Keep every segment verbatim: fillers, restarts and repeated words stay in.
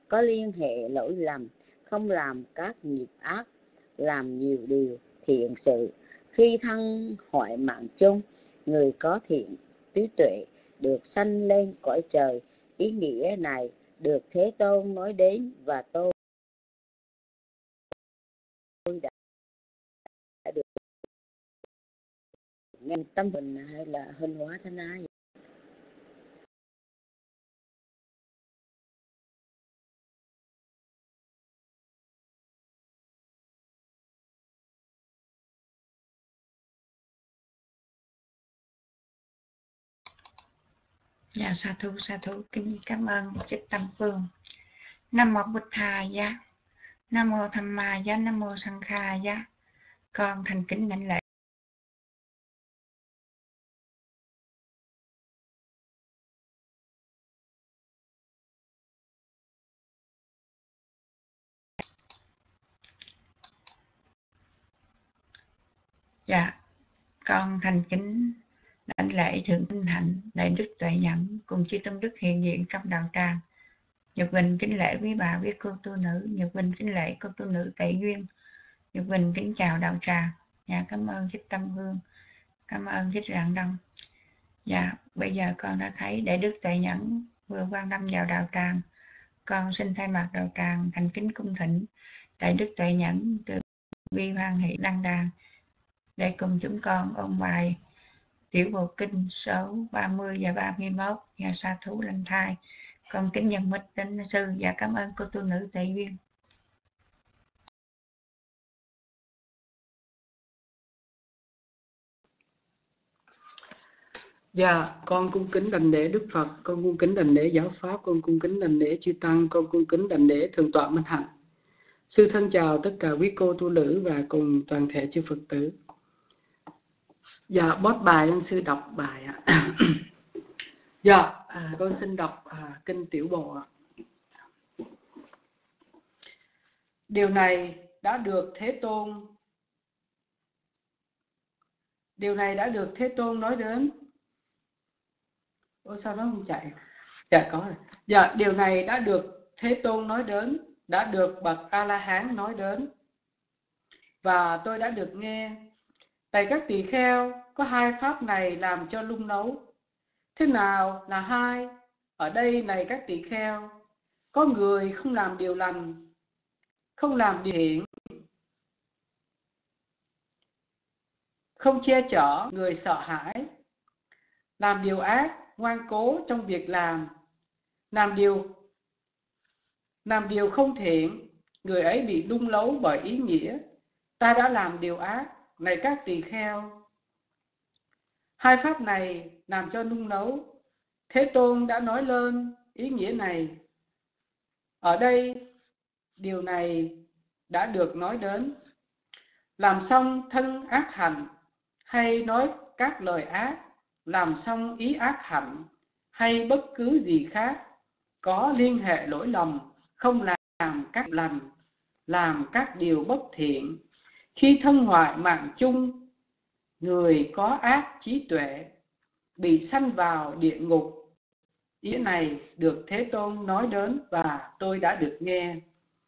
có liên hệ lỗi lầm, không làm các nghiệp ác, làm nhiều điều thiện sự. Khi thân hoại mạng chung, người có thiện trí tuệ được sanh lên cõi trời. Ý nghĩa này được Thế Tôn nói đến và tôi đã, đã được nghe. Tâm hình hay là hình hóa thân ái? Dạ sa thú sa thú, kính cảm ơn Trích Tâm Phương. Nam mô Bụt Thà giá, Nam mô Tham Ma giá, Nam mô Sang Kha giá. Con thành kính lãnh lễ. Dạ, con thành kính lãnh lễ Thượng Tinh Hạnh Đại Đức Tuệ Nhẫn cùng chư tôn đức hiện diện trong đạo tràng. Nhật Quỳnh kính lễ quý bà quý cô tu nữ, Nhật Quỳnh kính lễ cô tu nữ Tệ Duyên, Nhật Quỳnh kính chào đạo tràng. Dạ, cảm ơn Trích Tâm Hương, cảm ơn Trích Rạng Đông. Dạ, bây giờ con đã thấy Đại Đức Tuệ Nhẫn vừa quan tâm vào đạo tràng. Con xin thay mặt đạo tràng thành kính cung thỉnh Đại Đức Tuệ Nhẫn từ bi hoan hỷ đăng đàn để cùng chúng con ôn bài Tiểu Bộ Kinh số ba mươi và ba mươi mốt và sa thú lành thai. Con kính nhân mít đến sư và cảm ơn cô tu nữ Tệ Duyên. Dạ, con cung kính đảnh lễ Đức Phật, con cung kính đảnh lễ giáo pháp, con cung kính đảnh lễ chư tăng, con cung kính đảnh lễ thượng tọa Minh Hạnh. Sư thân chào tất cả quý cô tu nữ và cùng toàn thể chư Phật tử. Dạ, bót bài anh sư đọc bài ạ. Dạ, à, con xin đọc à, kinh Tiểu Bộ ạ. Điều này đã được Thế Tôn Điều này đã được Thế Tôn nói đến. Ủa sao nó không chạy? Dạ có rồi. Dạ, điều này đã được Thế Tôn nói đến, đã được bậc A-la-hán nói đến, và tôi đã được nghe. Này các tỳ kheo, có hai pháp này làm cho lung nấu. Thế nào là hai? Ở đây này các tỳ kheo, có người không làm điều lành, không làm điều thiện, không che chở người sợ hãi, làm điều ác, ngoan cố trong việc làm, làm điều làm điều không thiện, người ấy bị lung lấu bởi ý nghĩa ta đã làm điều ác. Này các tỳ kheo, hai pháp này làm cho nung nấu. Thế Tôn đã nói lên ý nghĩa này. Ở đây điều này đã được nói đến. Làm xong thân ác hạnh hay nói các lời ác, làm xong ý ác hạnh hay bất cứ gì khác, có liên hệ lỗi lầm, không làm các lành, làm các điều bất thiện. Khi thân hoại mạng chung, người có ác trí tuệ bị sanh vào địa ngục. Ý này được Thế Tôn nói đến và tôi đã được nghe.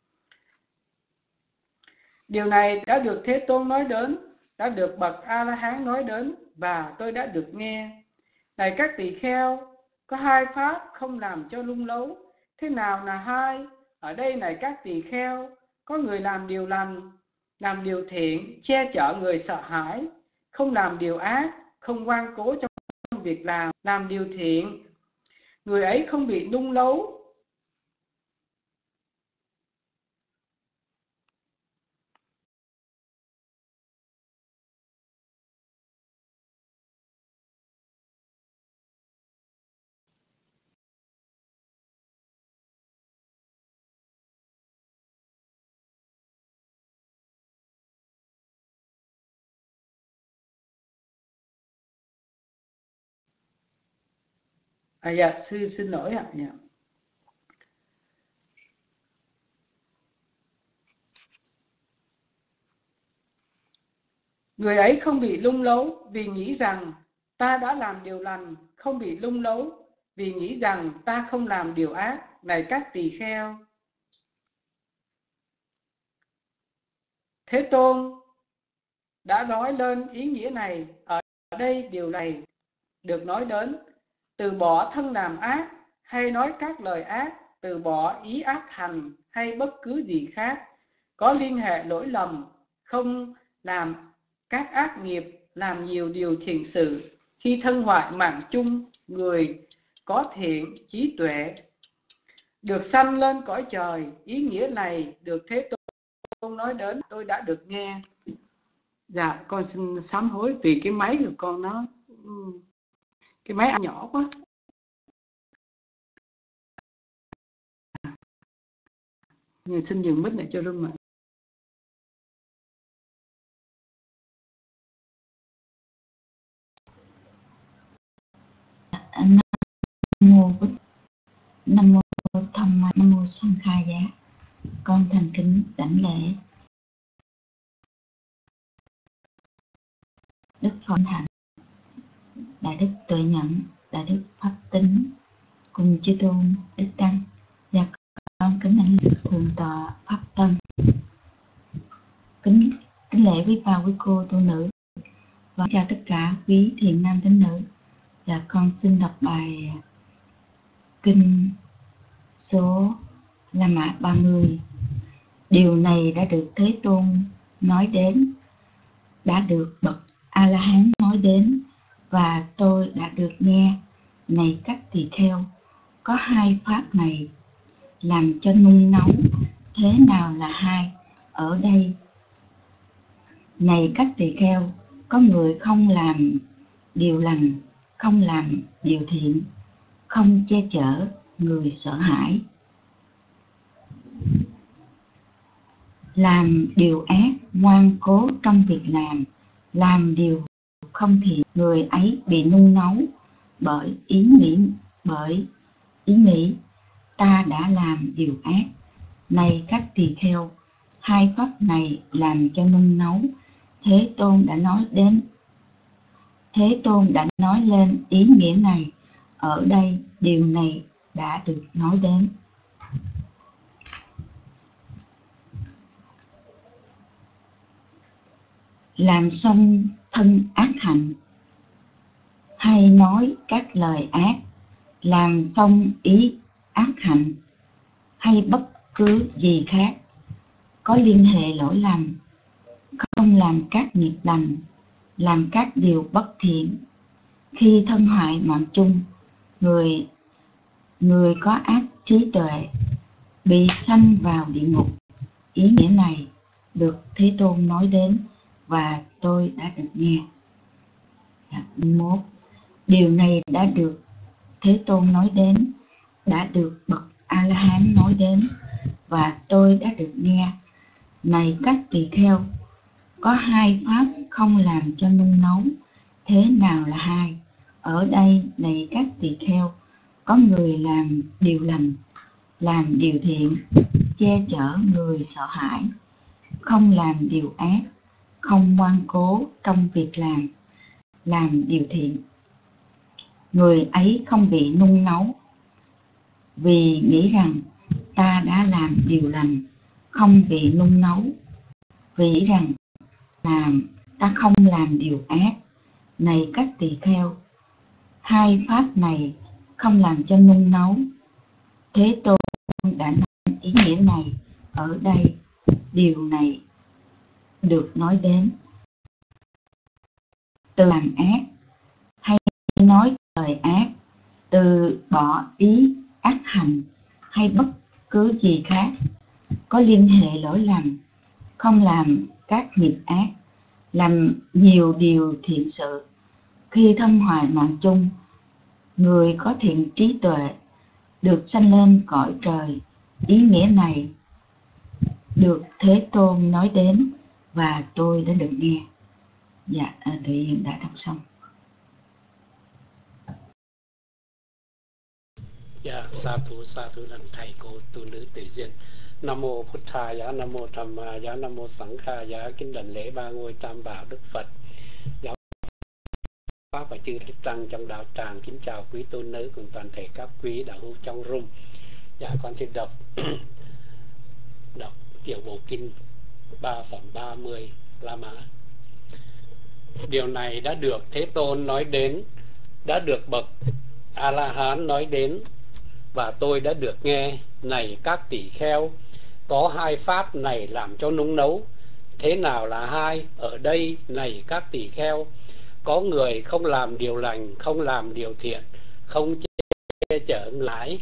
Điều này đã được Thế Tôn nói đến, đã được bậc A-la-hán nói đến và tôi đã được nghe. Này các tỳ kheo, có hai pháp không làm cho lung lấu. Thế nào là hai? Ở đây này các tỳ kheo, có người làm điều lành, làm điều thiện, che chở người sợ hãi, không làm điều ác, không ngoan cố trong việc làm, làm điều thiện, người ấy không bị lung lấu. À dạ, sư xin lỗi ạ. Dạ. Người ấy không bị lung lấu vì nghĩ rằng ta đã làm điều lành, không bị lung lấu vì nghĩ rằng ta không làm điều ác. Này các tỳ kheo, Thế Tôn đã nói lên ý nghĩa này. Ở đây điều này được nói đến: từ bỏ thân làm ác hay nói các lời ác, từ bỏ ý ác hành hay bất cứ gì khác có liên hệ lỗi lầm, không làm các ác nghiệp, làm nhiều điều thiện sự, khi thân hoại mạng chung, người có thiện trí tuệ được sanh lên cõi trời. Ý nghĩa này được Thế Tôn nói đến, tôi đã được nghe. Dạ, con xin sám hối vì cái máy của con nó cái máy ăn nhỏ quá. Người xin dừng mic lại cho Rung ạ. Nam mô Bích, Nam mô Tham Ma, Nam mô Sang Kha Giá. Con thành kính đảnh lễ Đức Phật Hạnh, Đại Đức Tuệ Nhẫn, Đại Đức Pháp Tính cùng chư tôn Đức Tăng, và con kính đảnh lễ Thượng tọa Pháp Tân. Kính kính lễ quý bà quý cô tu nữ và chào tất cả quý thiện nam tín nữ. Và con xin đọc bài kinh số La Mã ba mươi. Điều này đã được Thế Tôn nói đến, đã được bậc A-la-hán nói đến, và tôi đã được nghe. Này các tỳ kheo, có hai pháp này làm cho nung nấu, thế nào là hai? Ở đây, này các tỳ kheo, có người không làm điều lành, không làm điều thiện, không che chở người sợ hãi, làm điều ác, ngoan cố trong việc làm, làm điều không thiện. Người ấy bị nung nấu bởi ý nghĩ, bởi ý nghĩ ta đã làm điều ác. Này các tỳ kheo, hai pháp này làm cho nung nấu. Thế Tôn đã nói đến Thế Tôn đã nói lên ý nghĩa này. Ở đây điều này đã được nói đến. Làm xong thân ác hạnh hay nói các lời ác, làm xong ý ác hạnh hay bất cứ gì khác có liên hệ lỗi lầm, không làm các nghiệp lành, làm các điều bất thiện, khi thân hoại mạng chung, người người có ác trí tuệ bị sanh vào địa ngục. Ý nghĩa này được Thế Tôn nói đến, và tôi đã được nghe. Một, điều này đã được Thế Tôn nói đến, đã được bậc A-la-hán nói đến, và tôi đã được nghe. Này các tỳ kheo, có hai pháp không làm cho nung nấu, thế nào là hai? Ở đây, này các tỳ kheo, có người làm điều lành, làm điều thiện, che chở người sợ hãi, không làm điều ác, không ngoan cố trong việc làm, làm điều thiện. Người ấy không bị nung nấu vì nghĩ rằng ta đã làm điều lành, không bị nung nấu vì nghĩ rằng làm ta không làm điều ác. Này các tỳ kheo, hai pháp này không làm cho nung nấu. Thế Tôn đã nói ý nghĩa này. Ở đây điều này được nói đến. Từ làm ác hay nói lời ác, từ bỏ ý ác hành hay bất cứ gì khác có liên hệ lỗi lầm, không làm các nghiệp ác, làm nhiều điều thiện sự, khi thân hoại mạng chung, người có thiện trí tuệ được sanh lên cõi trời. Ý nghĩa này được Thế Tôn nói đến, và tôi đã được nghe. Dạ, Thủy Yên đã đọc xong. Dạ, sa thú sa thú lần thầy cô tu nữ tự duyên. Nam mô Phật Thà giá, Nam mô Tham Ma giá, Nam mô Sẵn Kha giá. Kính đảnh lễ ba ngôi tam bảo Đức Phật, giáo pháp và chư Đức Tăng trong đạo tràng. Kính chào quý tu nữ cùng toàn thể các quý đạo hữu trong room. Dạ, con xin đọc đọc tiểu bộ kinh ba phẩm ba mươi La Mã. Điều này đã được Thế Tôn nói đến, đã được bậc A-la-hán nói đến, và tôi đã được nghe. Này các tỷ kheo, có hai pháp này làm cho nung nấu. Thế nào là hai? Ở đây, này các tỷ kheo, có người không làm điều lành, không làm điều thiện, không che chở người ái,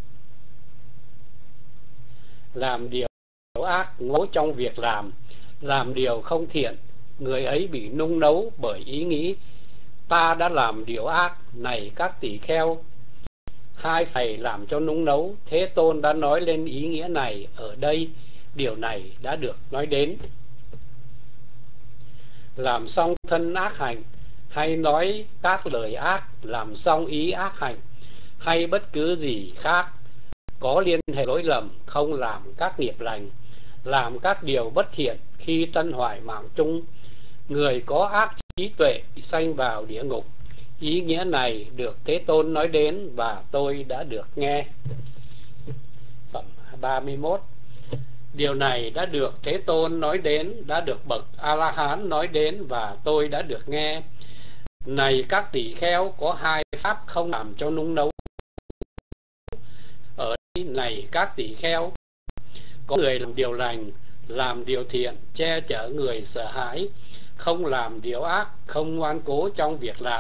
làm điều ác, ngố trong việc làm, làm điều không thiện. Người ấy bị nung nấu bởi ý nghĩ ta đã làm điều ác. Này các tỷ kheo, hai phải làm cho nung nấu. Thế Tôn đã nói lên ý nghĩa này ở đây. Điều này đã được nói đến. Làm xong thân ác hành, hay nói các lời ác, làm xong ý ác hành, hay bất cứ gì khác có liên hệ lỗi lầm, không làm các nghiệp lành, làm các điều bất thiện, khi tân hoại mạng chung, người có ác trí tuệ bị sanh vào địa ngục. Ý nghĩa này được Thế Tôn nói đến và tôi đã được nghe. Phẩm ba mươi mốt. Điều này đã được Thế Tôn nói đến, đã được bậc A-la-hán nói đến và tôi đã được nghe. Này các tỷ kheo, có hai pháp không làm cho nung nấu. Ở đây, này các tỷ kheo, có người làm điều lành, làm điều thiện, che chở người sợ hãi, không làm điều ác, không ngoan cố trong việc làm.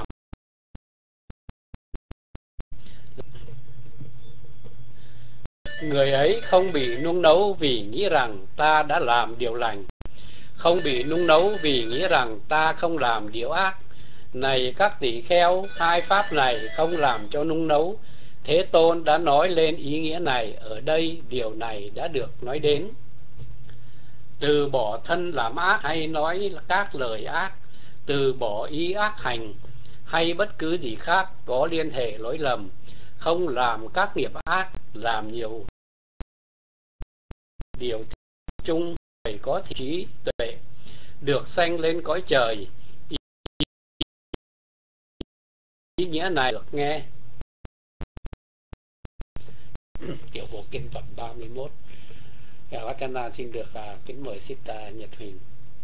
Người ấy không bị nung nấu vì nghĩ rằng ta đã làm điều lành, không bị nung nấu vì nghĩ rằng ta không làm điều ác. Này các tỷ kheo, hai pháp này không làm cho nung nấu. Thế Tôn đã nói lên ý nghĩa này ở đây. Điều này đã được nói đến. Từ bỏ thân làm ác, hay nói các lời ác, từ bỏ ý ác hành, hay bất cứ gì khác có liên hệ lỗi lầm, không làm các nghiệp ác, làm nhiều điều chung, người có trí tuệ được sanh lên cõi trời. Ý nghĩa này được nghe. Tiểu bộ kinh phẩm ba mươi mốt. Vajrayana xin được uh, kính mời Sita Nhật Huỳnh.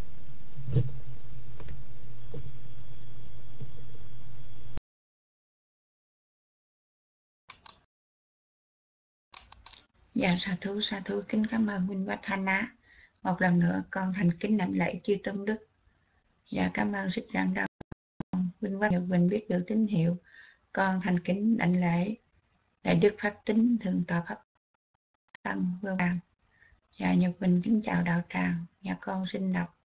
Dạ sa thú sa thú kính cảm ơn Huynh Vajrayana. Một lần nữa con thành kính đảnh lễ chư tôn đức. Dạ cảm ơn Thích Rạng Đông. Huynh Vajrayana Huynh biết được tín hiệu. Con thành kính đảnh lễ Đại Đức Pháp Tính Thượng tọa Pháp Tăng Vương Đàm. Dạ Nhật Bình kính chào đạo tràng. Dạ con xin đọc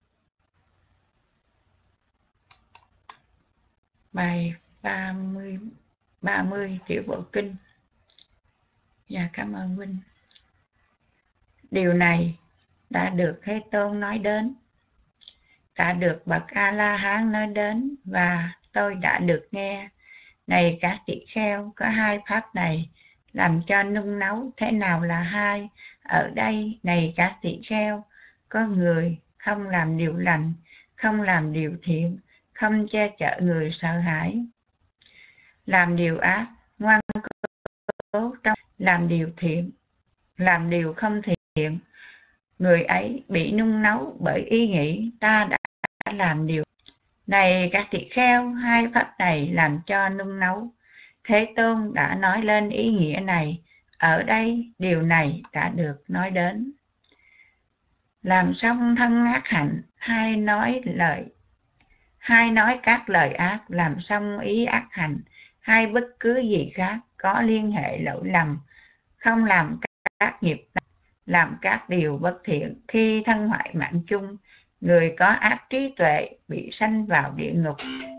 bài ba mươi, ba mươi Tiểu Bộ Kinh. Dạ cảm ơn Huynh. Điều này đã được Thế Tôn nói đến, đã được bậc A-la-hán nói đến và tôi đã được nghe. Này các tỷ kheo, có hai pháp này làm cho nung nấu. Thế nào là hai? Ở đây, này các tỷ kheo, có người không làm điều lành, không làm điều thiện, không che chở người sợ hãi, làm điều ác, ngoan cố trong làm điều thiện, làm điều không thiện. Người ấy bị nung nấu bởi ý nghĩ ta đã làm điều. Này các tỷ kheo, hai pháp này làm cho nung nấu. Thế Tôn đã nói lên ý nghĩa này. Ở đây, điều này đã được nói đến. Làm xong thân ác hạnh, hay nói lời, hay nói các lời ác, làm xong ý ác hành, hay bất cứ gì khác có liên hệ lỗi lầm, không làm các nghiệp, làm các điều bất thiện, khi thân hoại mạng chung, người có ác trí tuệ bị sanh vào địa ngục.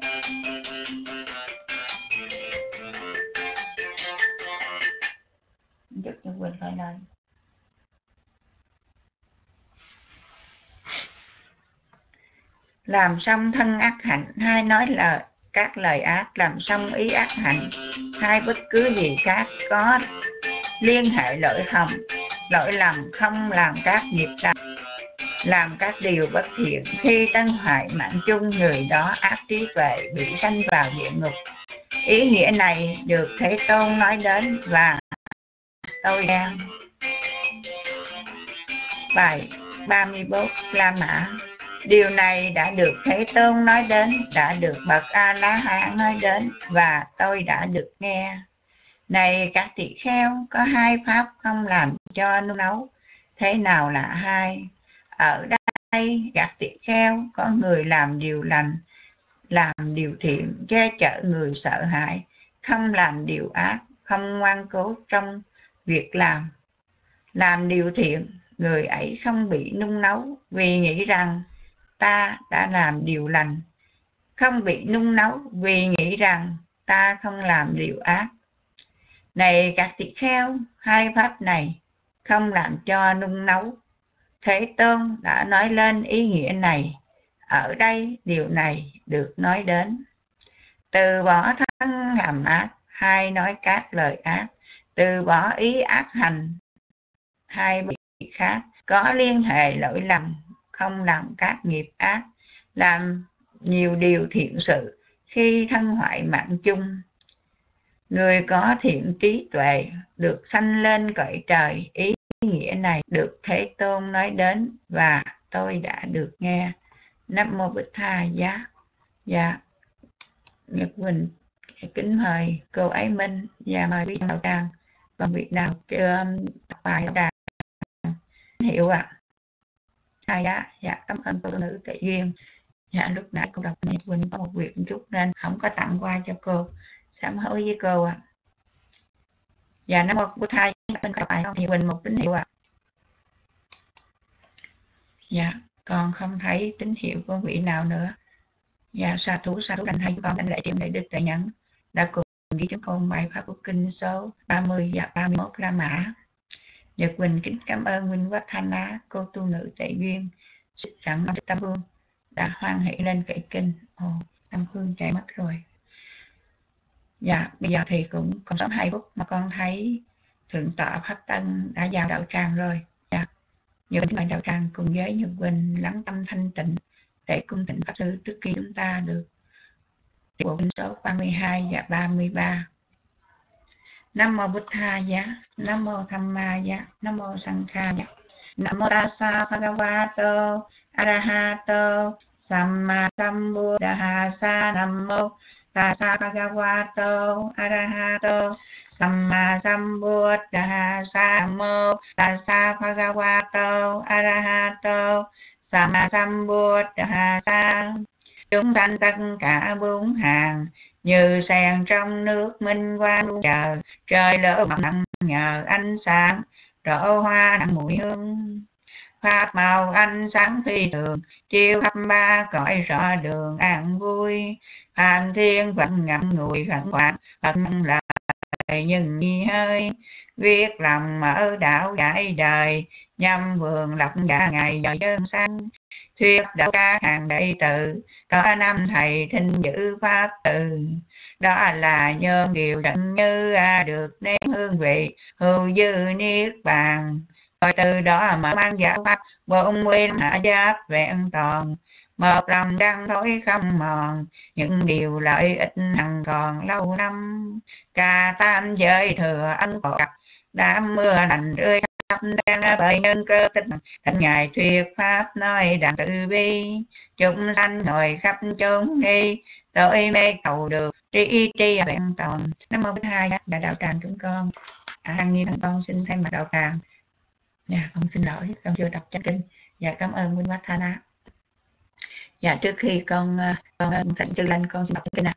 Giúp cho Quỳnh phải nói. Làm xong thân ác hạnh, hay nói lời các lời ác, làm xong ý ác hạnh, hay bất cứ gì khác có liên hệ lỗi hầm, lỗi lầm, không làm các nghiệp lành, làm các điều bất thiện, khi tân hoại mạng chung, người đó ác trí tuệ bị sanh vào địa ngục. Ý nghĩa này được Thế Tôn nói đến và tôi đang bài ba mươi mốt La Mã. Điều này đã được Thế Tôn nói đến, đã được bậc A La Hán nói đến, và tôi đã được nghe. Này các tỳ kheo, có hai pháp không làm cho nung nấu. Thế nào là hai? Ở đây các tỳ kheo, có người làm điều lành, làm điều thiện, che chở người sợ hãi, không làm điều ác, không ngoan cố trong việc làm. Làm điều thiện, người ấy không bị nung nấu vì nghĩ rằng ta đã làm điều lành, không bị nung nấu vì nghĩ rằng ta không làm điều ác. Này các tỳ kheo, hai pháp này không làm cho nung nấu. Thế Tôn đã nói lên ý nghĩa này. Ở đây điều này được nói đến. Từ bỏ thân làm ác, hay nói các lời ác. Từ bỏ ý ác hành, hai bị khác. Có liên hệ lỗi lầm, không làm các nghiệp ác. Làm nhiều điều thiện sự khi thân hoại mạng chung. Người có thiện trí tuệ được sanh lên cõi trời. Ý nghĩa này được Thế Tôn nói đến và tôi đã được nghe. Nam mô Bích Tha Giá. Dạ, Nhật Quỳnh kính mời cô Ái Minh và mời quý đạo tràng. Còn việc nào chưa bài đạo tràng hiểu ạ? À? Dạ, dạ cảm ơn cô nữ Tệ Duyên. Dạ lúc nãy cô đọc Nhật Quỳnh có một việc một chút nên không có tặng qua cho cô. Sám hối với cô ạ. À. Dạ Nam mô Bích Tha Giá. Bên có bài không? Nhật Quỳnh một tín hiệu ạ. À. Dạ, con không thấy tín hiệu của vị nào nữa. Dạ, sa thú, sa thú đành hay con đảnh lễ triều đại đức Đại Nhẫn đã cùng ghi chúng con bài pháp của kinh số ba mươi và ba mươi mốt La Mã. Nhật Quỳnh kính cảm ơn Minh Quách Thanh Á, cô tu nữ Tệ Duyên, rằng Tam Phương đã hoan hỷ lên kệ kinh. Ồ, Tam Phương chạy mất rồi. Dạ, bây giờ thì cũng còn sớm hai phút mà con thấy Thượng tọa Pháp Tân đã vào đạo tràng rồi. Dạ, Nhật Quỳnh mời đạo tràng cùng với Nhật Quỳnh lắng tâm thanh tịnh để cung thỉnh Pháp Sư trước khi chúng ta được bộ kinh số ba mươi hai và ba mươi ba. Nam mô Bụt Tha Giá, Nam mô Tham Ma Giá, Nam mô Sang Kha Giá. Nam mô Tassa Bhagavato Arahato Samma Sambuddhassa. Nam mô Tassa Bhagavato Arahato Samma Sambuddhassa. Nam mô Tassa Bhagavato Arahato Samma Sambuddhassa. Chúng sanh tất cả bốn hàng như sen trong nước minh quang luôn chờ. Trời lỡ mọc nặng nhờ ánh sáng, rổ hoa nặng mùi hương. Pháp màu ánh sáng phi thường, chiếu khắp ba cõi rõ đường an vui. Phạm thiên vẫn ngậm ngùi khẩn khoản, Phật lại nhưng nhi hơi. Quyết lòng mở đạo giải đời, nhâm vườn lập giả ngày giờ dân sanh. Thuyết đạo các hàng đệ tử, có năm thầy thinh giữ pháp từ. Đó là nhơn kiều đặng như à, được nếm hương vị hữu dư niết bàn. Rồi từ đó mở mang giáo pháp bốn mươi hạ giáp vẹn toàn. Một lòng đăng thối không mòn, những điều lợi ích hằng còn lâu năm. Cả tam giới thừa ân phật, đám mưa lành rơi khắp đang bởi nhân cơ tinh. Thánh ngài thuyết pháp nói đặng từ bi, chúng sanh ngồi khắp chốn đi. Tội mê cầu được tri tri vẹn toàn. Nam mô Bích Hai là đạo tràng chúng con. À, Hằng Nhi thằng con xin thay mặt đạo tràng. Dạ, con xin lỗi, con chưa đọc chánh kinh. Dạ, cảm ơn Minh Quách Thanh Á. Dạ, trước khi con con thỉnh chư lên con xin đọc chánh kinh ạ.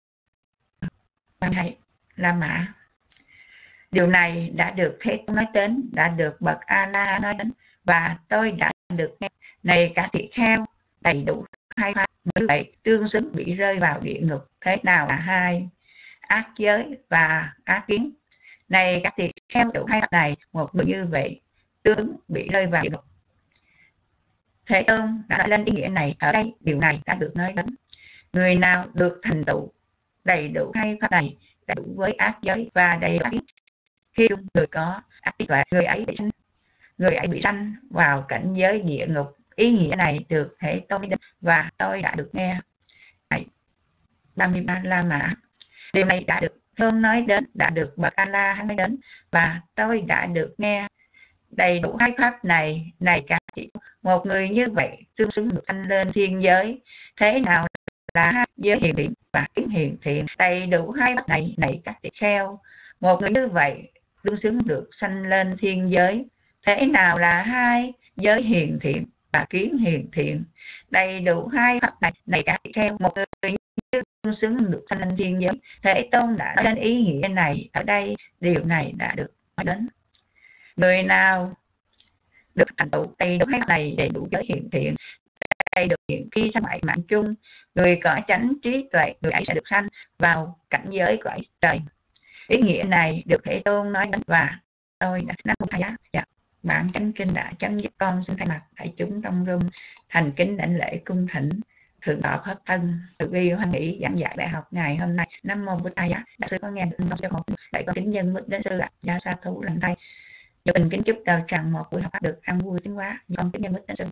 Quan hệ La Mã. Điều này đã được Thế Tôn nói đến, đã được bậc A La nói đến, và tôi đã được nghe. Này cả tỳ kheo, đầy đủ hai pháp như vậy tương xứng bị rơi vào địa ngục. Thế nào là hai? Ác giới và ác kiến. Này các tỳ kheo, đủ hai pháp này, một người như vậy tương bị rơi vào địa ngục. Thế Tôn đã nói lên ý nghĩa này. Ở đây điều này đã được nói đến. Người nào được thành tựu đầy đủ hai pháp này, đầy đủ với ác giới và đầy đủ ác kiến, khi người có ác trí tuệ, người ấy bị sanh, người ấy bị sanh vào cảnh giới địa ngục. Ý nghĩa này được Thế Tôn nói đến và tôi đã được nghe. ba mươi ba La Mã. Điều này đã được Tôn nói đến, đã được bậc A La Hán nói đến và tôi đã được nghe. Đầy đủ hai pháp này, này các chị Một người như vậy tương xứng được sanh lên thiên giới. Thế nào là hai giới hiền thiện và kiến hiền thiện? Đầy đủ hai bát này này các tỳ kheo. Một người như vậy tương xứng được sanh lên thiên giới. Thế nào là hai giới hiền thiện và kiến hiền thiện? Đầy đủ hai bát này này các tỳ kheo. Một người như tương xứng được sanh lên thiên giới. Thế Tôn đã nói đến ý nghĩa này ở đây. Điều này đã được nói đến. Người nào được thành tựu đầy đủ hai này, đầy đủ giới hiền thiện, đầy đủ hiện khi sanh bại mạng chung, người có chánh trí tuệ, người ấy sẽ được sanh vào cảnh giới cõi trời. Ý nghĩa này được Thế Tôn nói đến và tôi đã Nam Mô Thầy Giá. Dạ. Bản chánh kinh đã chấm dứt, con xin thay mặt đại chúng trong room thành kính đảnh lễ cung thỉnh thượng tọa Pháp Thân từ bi hoan hỷ giảng dạy bài học ngày hôm nay. Nam Mô Bụt Thầy Giá. Đạo sư có nghe được cho một đại con kính dân mít đến sư ạ. Gia sa thú lành thay. Nhật tình kính chúc đạo tràng một buổi học pháp được an vui tiến hóa. Con kính nhân mít đến sư.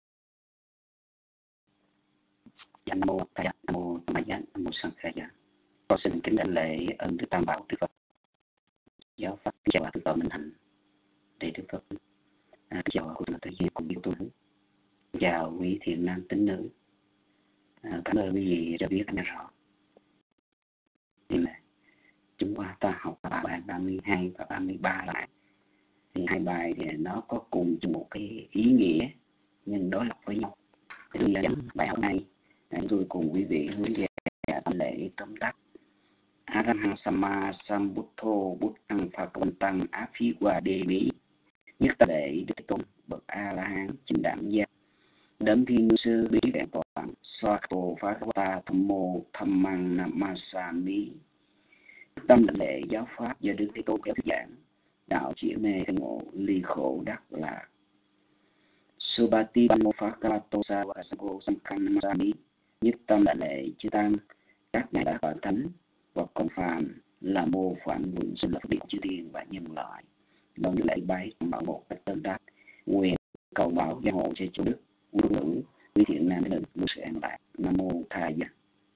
Dạ, Nam Mô Thầy Giá, Nam Mô Tham Giá, Nam Mô Sang Kha Giá. Con xin kính đảnh lễ ơn Đức Tam Bảo Đức Phật giáo pháp. Chào Thượng tọa Minh Hạnh để Đức Phật. À, chào cô Tự Nhiên cùng yêu tu nữ. Chào quý thiện nam tín nữ. À, cảm ơn quý vị cho biết nghe rõ. Thì là chúng qua ta học bài ba mươi hai và ba mươi ba lại. Thì hai bài thì nó có cùng một cái ý nghĩa nhưng đối lập với nhau. Thì là bài học này chúng tôi cùng quý vị hướng về tâm lễ tóm tắt. Arahant Sama Sambuddho Buddhang Phakavantang Aphikwademi. Nhất ta đệ Đức Thế Tôn bậc A La Hán chính đẳng giác, đấng thiên sư bí vẹn toàn, Sato Phakavata Thammo Thammang Namasami. Tâm đảnh lễ giáo pháp do Đức Thế Tôn kéo thuyết giảng, đạo chuyển mê khai ngộ, ly khổ đắc lạc. Subati Bano Phakavato Savasango Samkhang Namasami. Nhất tâm đảnh lễ chư tăng, các ngài đã quả thánh và cộng phàm là mô phản nguyện sinh lập điện chư thiên và nhân loại. Đồng lễ bái bảo một cách tân tác, nguyện cầu bảo gia hộ cho châu Đức, quân nữ, quý thiện nam nữ, luôn sự an lạc. Nam Mô Thầy Giá.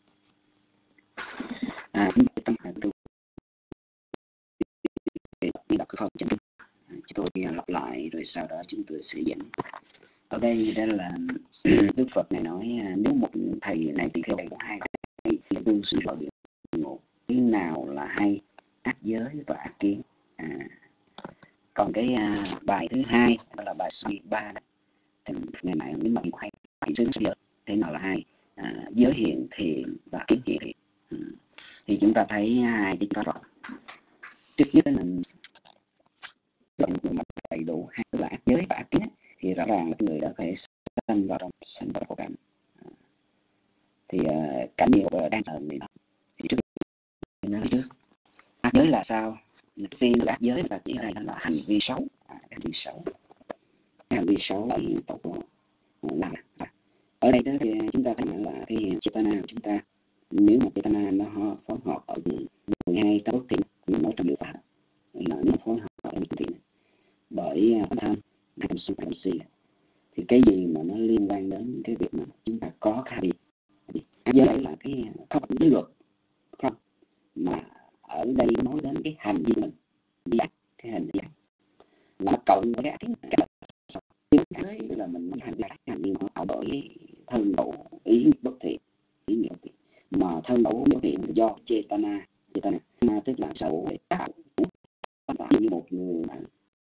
À, tâm hạnh tu đi đọc cái phần chân chúng tôi lặp lại rồi sau đó chúng tôi sẽ dẫn. Ở đây đó là Đức Phật này nói nếu một thầy này thì theo một hai thầy thì tu sinh vào địa ngục, cái nào là hay ác giới và ác kiến. À, còn cái uh, bài thứ hai đó là bài số ba, thì ngày này nếu mà hay xứng giới thế nào là hay à, giới hiện thiện và kiến hiện thiện. Ừ. Thì chúng ta thấy hai cái rõ. Trước nhất là một đầy đủ hai là ác giới và ác kiến thì rõ ràng là người đó có thể sanh vào trong sanh vào khổ cảnh. À, thì uh, cảnh nhiều đang ở người đó. Thì trước nói trước ác giới là sao? Trước tiên là ác giới là chỉ ở đây là hành vi xấu, à, hành vi xấu, hành vi xấu là tội làm. Ở đây đó thì chúng ta thấy là cái chetana của chúng ta, nếu mà chetana nó phối hợp ở mười hai tác bất thiện, nói trong hiệu pháp là nó phối hợp ở những thiện bởi tham tham sân tham si, thì cái gì mà nó liên quan đến cái việc mà chúng ta có khả biệt. Ác giới là cái không phải luật không, mà ở đây nói đến cái hành vi mình đi ác, cái hành vi ác là cộng với cái ác cái là mình hành vi ác, hành vi nó tạo bởi thân khẩu ý bất thiện, ý nghĩa bất thiện, mà thân khẩu bất thiện do chetana, chetana mà tức là sở để tạo tạo như một người mà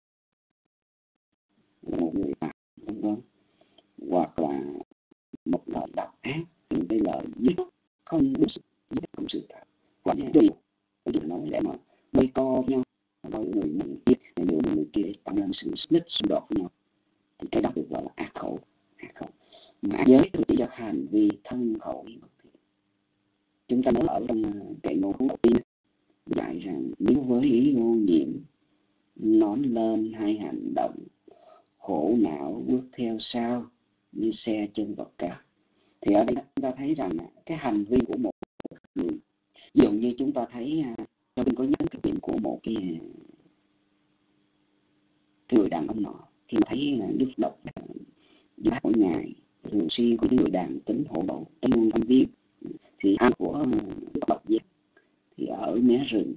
một người mà vân vân, hoặc là một lời độc ác, những cái lời giết không đúng sự không sự thật, hoặc là điều điều nói để mà đôi co nhau, đôi người mình kia người người kia tạo nên sự xích xung đột với nhau, thì cái đó được gọi là ác khẩu. Ác khẩu mà ác giới chỉ cho hành vi thân khẩu ý bất thiện. Chúng ta nói ở trong kệ ngôn cuốn đầu tiên dạy rằng nếu với ý vô nhiễm nón lên hay hành động khổ não bước theo sau như xe chân vật cả, thì ở đây chúng ta thấy rằng cái hành vi của một người, ví dụ như chúng ta thấy trong kinh có nhắc cái chuyện của một cái, cái người đàn ông nọ khi mà thấy nước độc bác mỗi ngày thường xuyên của những người đàn tính hộ độ tính luôn tâm viết, thì ăn của nước độc giác thì ở mé rừng,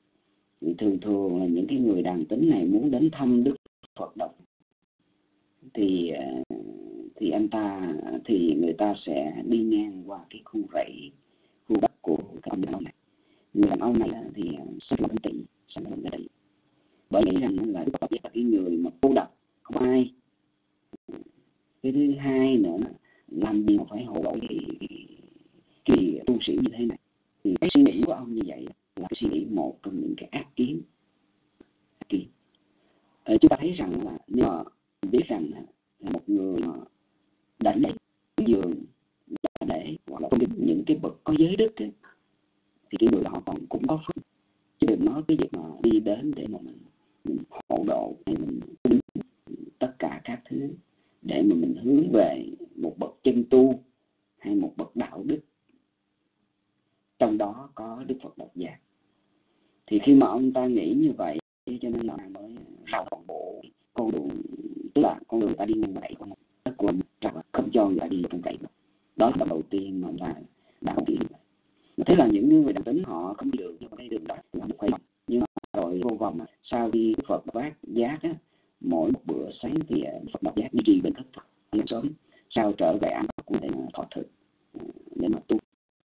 thì thường thường là những cái người đàn tính này muốn đến thăm Đức Phật độc, thì thì anh ta thì người ta sẽ đi ngang qua cái khu rẫy, khu đất của cái ông đàn ông này. Người đàn ông này thì sinh lòng tị, sinh lòng tị, bởi nghĩ rằng là Đức Phật là cái người mà cô độc, không ai. Cái thứ hai nữa là làm gì mà phải hộ đổi cái, cái tu sĩ như thế này. Thì cái suy nghĩ của ông như vậy là cái suy nghĩ một trong những cái ác kiến. Ác kiến. Ờ, chúng ta thấy rằng là nếu mà biết rằng là một người mà đã lễ dường, đã lễ hoặc là tôn kính những cái bậc có giới đức ấy, thì cái người đó còn cũng có phước. Chứ đừng nói cái việc mà đi đến để mà mình, mình hộ độ hay mình đứng tất cả các thứ để mà mình hướng về một bậc chân tu hay một bậc đạo đức, trong đó có Đức Phật Độc Giác. Thì khi mà ông ta nghĩ như vậy, cho nên là mới rào toàn bộ con đường, tức là con đường ta đi ngang vậy con tất quân không cho người ta đi trong vậy. Đó là đầu tiên mà ông ta đã không kỹ. Thế là những người đồng tính họ không đi được nhưng mà cái đường đó thì họ phải. Nhưng mà rồi vô vòng mà sau khi Phật Độc Giác á, mỗi một bữa sáng thì Phật Độc Giác duy trì bình thức ăn sớm, sau trở về ăn cũng để thọ thực để mà tu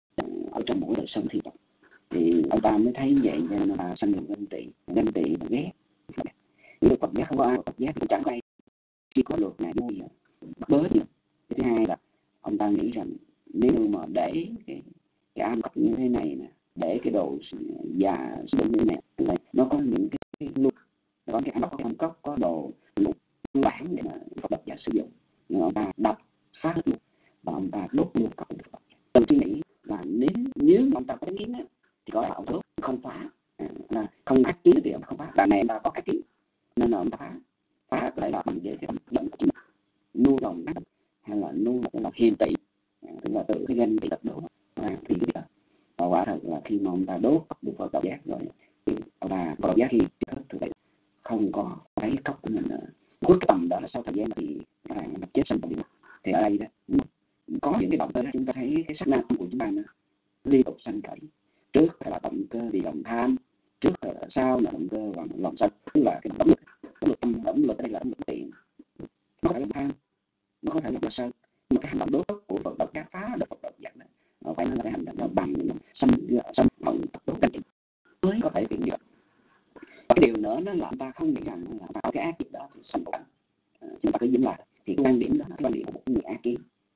ở trong mỗi đời sống thi tập. Thì ông ta mới thấy vậy nên là sanh lòng ganh tị, ganh tị và ghét. Nếu Phật Giác không có ai, Phật Giác cũng chẳng có ai khi có luật này nuôi bắt bớ gì. Thứ hai là ông ta nghĩ rằng nếu mà để cái cái ăn cắp như thế này nè, để cái đồ già sử như này, nó có những cái, cái luật, có cái ăn cắp, ăn cắp có đồ luật bản để mà Phật Độc Giác sử dụng, nhưng ông ta đập phá hết luôn và ông ta đốt luôn cọc Đức Phật. Từng suy nghĩ là nếu nếu ông ta có cái kiến á thì có là ông đốt không phá, à, là không ác kiến thì ông không phá. Đằng này ông ta có ác kiến nên là ông ta phá, phá lại là bằng với cái động của chính mình, nuôi lòng ác hay là nuôi một cái lòng hiền tị, à, tức là tự cái ganh tị tập đổ. À, thì cái và quả thật là khi mà ông ta đốt Đức Phật Độc Giác rồi thì ông ta Phật Độc Giác khi thực vậy không có thấy cốc của mình nữa. Cuối tầm đó là sau thời gian thì là chết sanh vào địa ngục. Thì ở đây đó có những cái động cơ đó chúng ta thấy cái sắc nam của chúng ta nữa liên tục sanh khởi. Trước là động cơ vì lòng tham, trước là sau là động cơ bằng lòng sân, tức là cái động lực, động lực tâm, động lực ở đây là động lực tiện. Nó có thể là tham, nó có thể là sân, nhưng mà cái hành động đốt của Phật Độc Giác phá được Phật Độc Giác này phải nói là cái hành động đó bằng những xâm xâm động tập đốt đánh mới có thể hiện được. Và cái điều nữa nó là ông ta không nghĩ rằng là ta có cái ác nghiệp đó thì sanh của anh. À, chúng ta cứ dính lại thì cái quan điểm đó là cái quan điểm của một người ác kiến.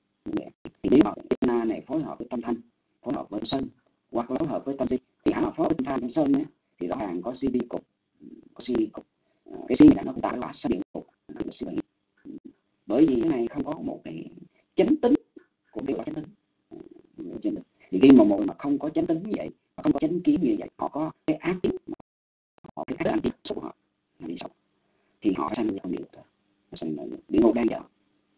Thì nếu mà cái na này phối hợp với tâm thanh, phối hợp với sân hoặc phối hợp với tâm si, thì hẳn là phối hợp với tâm thanh tâm sân ấy, thì rõ ràng có si bi cục, có si bi cục. À, cái si này nó cũng tạo ra sát điện cục. Bởi vì cái này không có một cái chánh tính của cái chánh tính. Thì khi mà một người mà không có chánh tính như vậy, mà không có chánh kiến như vậy, họ có cái ác kiến, họ cái ác kiến của họ đi sâu, thì họ sanh không được thôi, sanh địa ngục đang dở.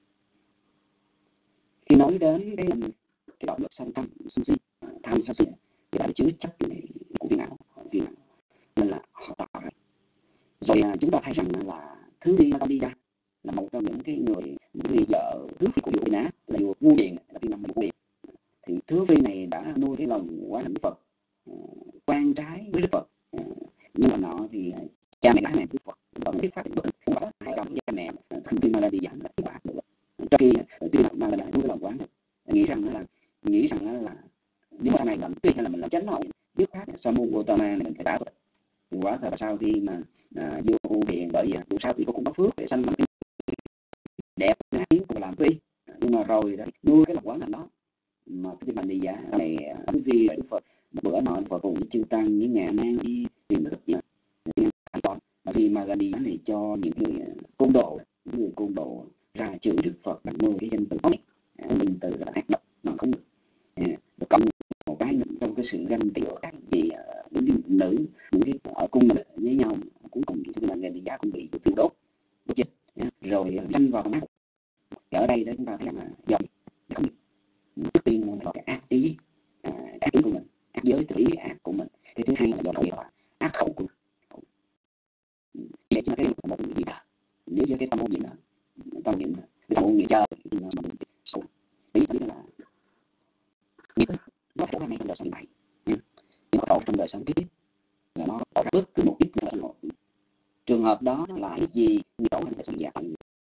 Khi nói đến cái cái động lực sanh tâm sân si, tham sân si thì đã chứa chấp của phiền não, phiền não nên là họ tạo ra. Rồi à, chúng ta thấy rằng là thứ đi ta đi ra là một trong những cái người những người vợ thứ phi của Điệu Ná là vua Vu Điền, là phiên năm Vu Điền. Thì thứ phi này đã nuôi cái lòng quá hạnh Phật, uh, quan trái với Đức Phật, uh, nhưng mà nọ thì uh, cha mẹ gái này Đức Phật vẫn thuyết pháp bất không có hai lòng cha mẹ thân kinh mà là đi giảm là quả được. Trong khi tuy là mà là nuôi cái lòng quán nghĩ rằng là nghĩ rằng là, là nếu mà sau này làm tuy hay là mình làm chánh hội dứt khoát sa môn Gotama này mình phải trả tội. Quả thật là sau khi mà uh, vua Điền bởi vì dù sao thì cũng có phước để sanh một cái đẹp tiếng cũng làm phi, nhưng mà rồi đó nuôi cái lòng quán làm đó mà cái mình đi giả này quý vị Đức Phật một bữa nọ Phật cùng với chư tăng với ngài mang đi tìm được gì an toàn mà khi mà đi này cho những người côn đồ, những người côn đồ ra chửi Đức Phật bằng mười cái danh từ này, danh từ là ác độc mà không được. Được cộng một cái trong cái sự ganh tị của các vị những cái nữ những cái ở cung mình với nhau cũng cùng thì là người đi giả cũng bị tiêu đốt đốt chết rồi sanh vào mắt. Ở đây đó chúng ta thấy là do không trước tiên là cái ác ý, à, ác ý của mình, ác giới tự ý ác của mình. Cái thứ hai là do khẩu là ác khẩu của mình. Vậy chứ cái một gì đó nếu với cái tâm môn gì đó tâm niệm cái tâm môn nghĩa chơi thì nó mình sâu ý là nghiệp nó khổ ra ngay trong đời sống này, nhưng mà khổ trong đời sống kiếp là nó khổ ra bất cứ một kiếp nào. Trường hợp đó nó là cái gì nghiệp khổ trong đời sống giả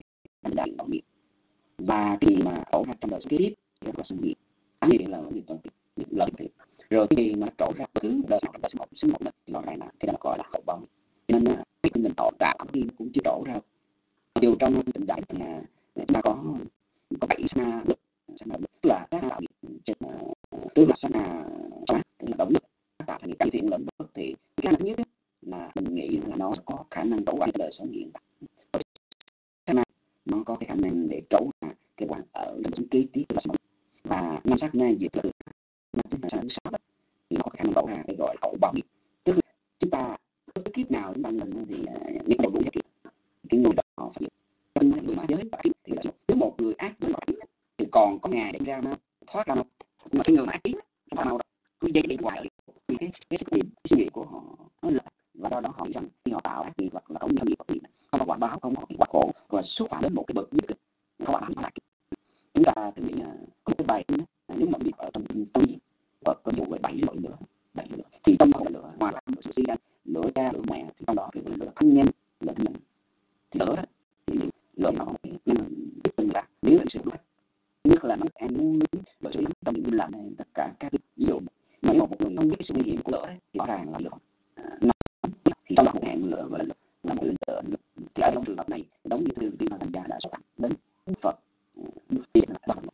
thành đại đạo nghiệp. Và cái gì mà trổ ra trong đời kế tiếp thì là sinh nghiệp, ám nghiệp là nghiệp trong nghiệp lợi thiệt. Rồi cái gì mà trổ ra bất cứ đời sau, đời sinh một sinh một thì rõ ràng là cái đó gọi là hậu báo. Cho nên cái kinh mình tỏ cảm thì cũng chưa trổ ra. Điều trong tình đại là chúng ta có có bảy sana lực, sana lực tức là các đạo nghiệp, tức là sana sana tức là động lực tạo thành nghiệp cải thiện lớn bất thì cái thứ nhất là mình nghĩ là nó có khả năng trổ qua đời sống hiện tại. Sana nó có cái khả năng để trổ ra cái quan ở trong sinh kế tiếp là sống. Và năm sát na diệt là năm thứ sáu thì nó có khả năng trổ ra cái gọi hậu báo nghiệp. Tức là chúng ta cái kiếp nào chúng ta lần thì những đầu đuôi kiếp cái người đó phải bên người mà giới phải thì là nếu một người ác với phải thì còn có ngày để ra nó thoát ra nó, mà cái người mà ác kiếp nó nào cứ dây đi hoài thì cái cái cái suy nghĩ của họ nó là và do đó họ nghĩ rằng khi họ tạo ác nghiệp hoặc là không nghiệp nghiệp không có quả báo, không có quả khổ và xúc phạm đến một cái bậc giới cực không quả báo. Chúng ta tự nghĩ có một cái bài nếu mà bị ở trong tâm gì và có dụ về bảy loại lửa, bảy lửa thì trong loại lửa ngoài là sự suy ra lửa cha lửa mẹ thì trong đó cái lửa thân nhân, lửa thân nhân thì lửa đó thì lửa nó biết từng là nếu là sự lửa nhất là nó ăn uống và sự trong những làm này tất cả các ví dụ mà nếu một người không biết cái sự nguy hiểm của lửa thì rõ ràng là lửa nó thì trong đó một hạng lửa gọi là là một lửa thì ở trong trường hợp này giống như thư viên mà thành gia đã xuất đến Phật thì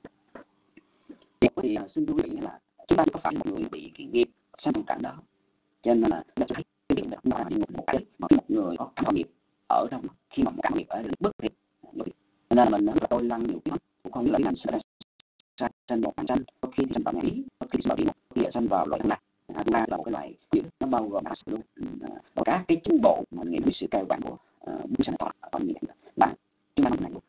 thì xin quý vị là chúng ta có phải một người bị cái nghiệp sang hoàn cảnh đó, cho nên là nó thấy cái việc đó là một cái mà một người có cảm nghiệp ở trong khi mà một cảm nghiệp ở bất thiệt, cho nên là mình rất là tôi lăn nhiều cái cũng không biết là cái mình sẽ sinh một hành sinh, có khi sinh vào ngã ý, có khi sinh vào địa ngục, có khi sinh vào loại thằng lạc. Ba là một cái loại nó bao gồm cả sự luôn và các cái chính bộ mà nghĩ về sự cai quản của bốn sinh tọa ở như vậy là chúng ta này luôn.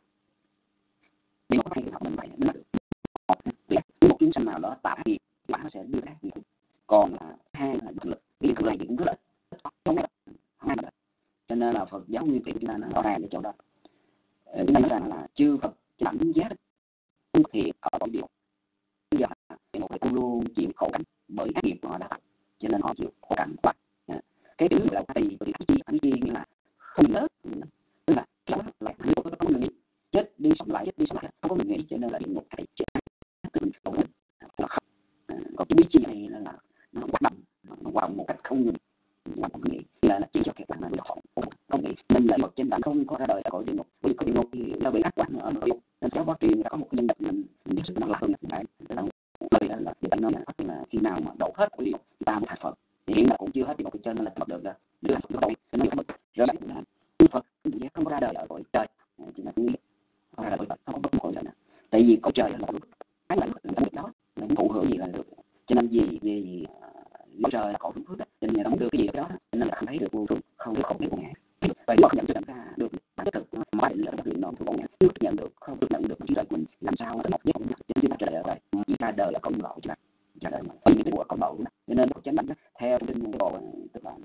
Địa ngục có hai cái học mình vậy nó được một chúng sinh nào đó tạo nghiệp bản nó sẽ đưa các nghiệp, còn là hai là thực lực cái thực lực thì cũng rất là không có không được. Cho nên là Phật giáo nguyên vị của chúng ta nó rõ ràng cái chỗ đó. Chúng ta nói rằng là chư Phật đánh giá không hiện ở mọi điều bây giờ một cái con luôn chịu khổ cảnh bởi ác nghiệp họ đã tạo, cho nên họ chịu khổ cảnh quá. Cái thứ là tùy từ ác chi ác chi nhưng mà không lớn, tức là cái đó là địa ngục có mình nghĩ chết đi sống lại chết đi sống lại không có mình nghĩ, cho nên là địa ngục hay chết từ mình không là không. Còn cái bí chi này là nó hoạt động nó hoạt động một cách không ngừng hoạt động nghĩ là chỉ cho cái quan là khổ không nghĩ, nên là một trên đẳng không có ra đời ở cõi địa ngục, vì có địa ngục thì nó bị ác quản ở nội địa, nên giáo bác truyền có một cái nhân vật mình biết sự năng lạc hơn phải là lời là để nói là khi nào mà đổ hết của địa ngục ta mới thành Phật, thì hiện là cũng chưa hết địa ngục, cho nên là Phật được là đưa Phật được rồi, nên là rồi lại là Phật không có ra đời ở cõi trời, chỉ là nghĩ không ra đời ở không có cõi trời nào, tại vì cõi trời là cái là cái đó là thụ hưởng gì là được, cho nên gì vì cõi trời là cõi hưởng phước đó, cho nên người ta muốn đưa cái gì đó, nên là không thấy được vô thường, không được khổ biết ngã, và nếu nhận cho nhận ra được bản chất thực mà định là đặc quyền non thuộc ngã, chưa nhận được không được nhận được trí tuệ của mình làm sao tới một giấc cũng nhận chúng ta ra đời rồi chỉ ra đời là công lộ chứ ra đời ở những cái bộ công lộ, cho nên cuộc chánh đảnh theo trên cái bộ tức là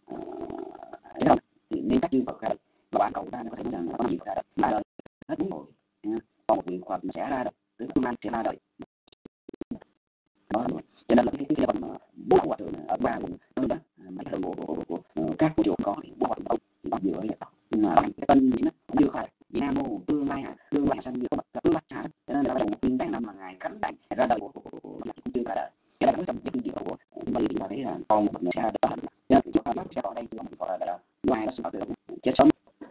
thế không thì nên các chư Phật ra đời và bạn cậu ta nó có thể nói rằng là có gì ra đời ra đời hết bốn người, còn một vị Phật sẽ ra đời tức là sẽ ra đời đó, cho nên là cái cái phần bốn hòa thượng ở ba vùng nó đó mấy thượng bộ của, của, của các bộ chùa có thì bốn hòa thượng thì bắt vừa vậy đó, nhưng mà cái tên gì nó cũng chưa phải Nam Mô Tương Lai Hạ Tương Lai Hạ Sanh như có bậc Tương Lai Hạ, cho nên là bắt đầu một phiên đáng năm là ngày khánh đảnh ra đời của của của cũng chưa ra đời, cái đó trong cái chương trình của mình thì ta thấy là còn một bậc nữa sẽ ra đời, nên chúng ta nói ở đây chúng ta phải là ngoài nó sẽ được chết sống,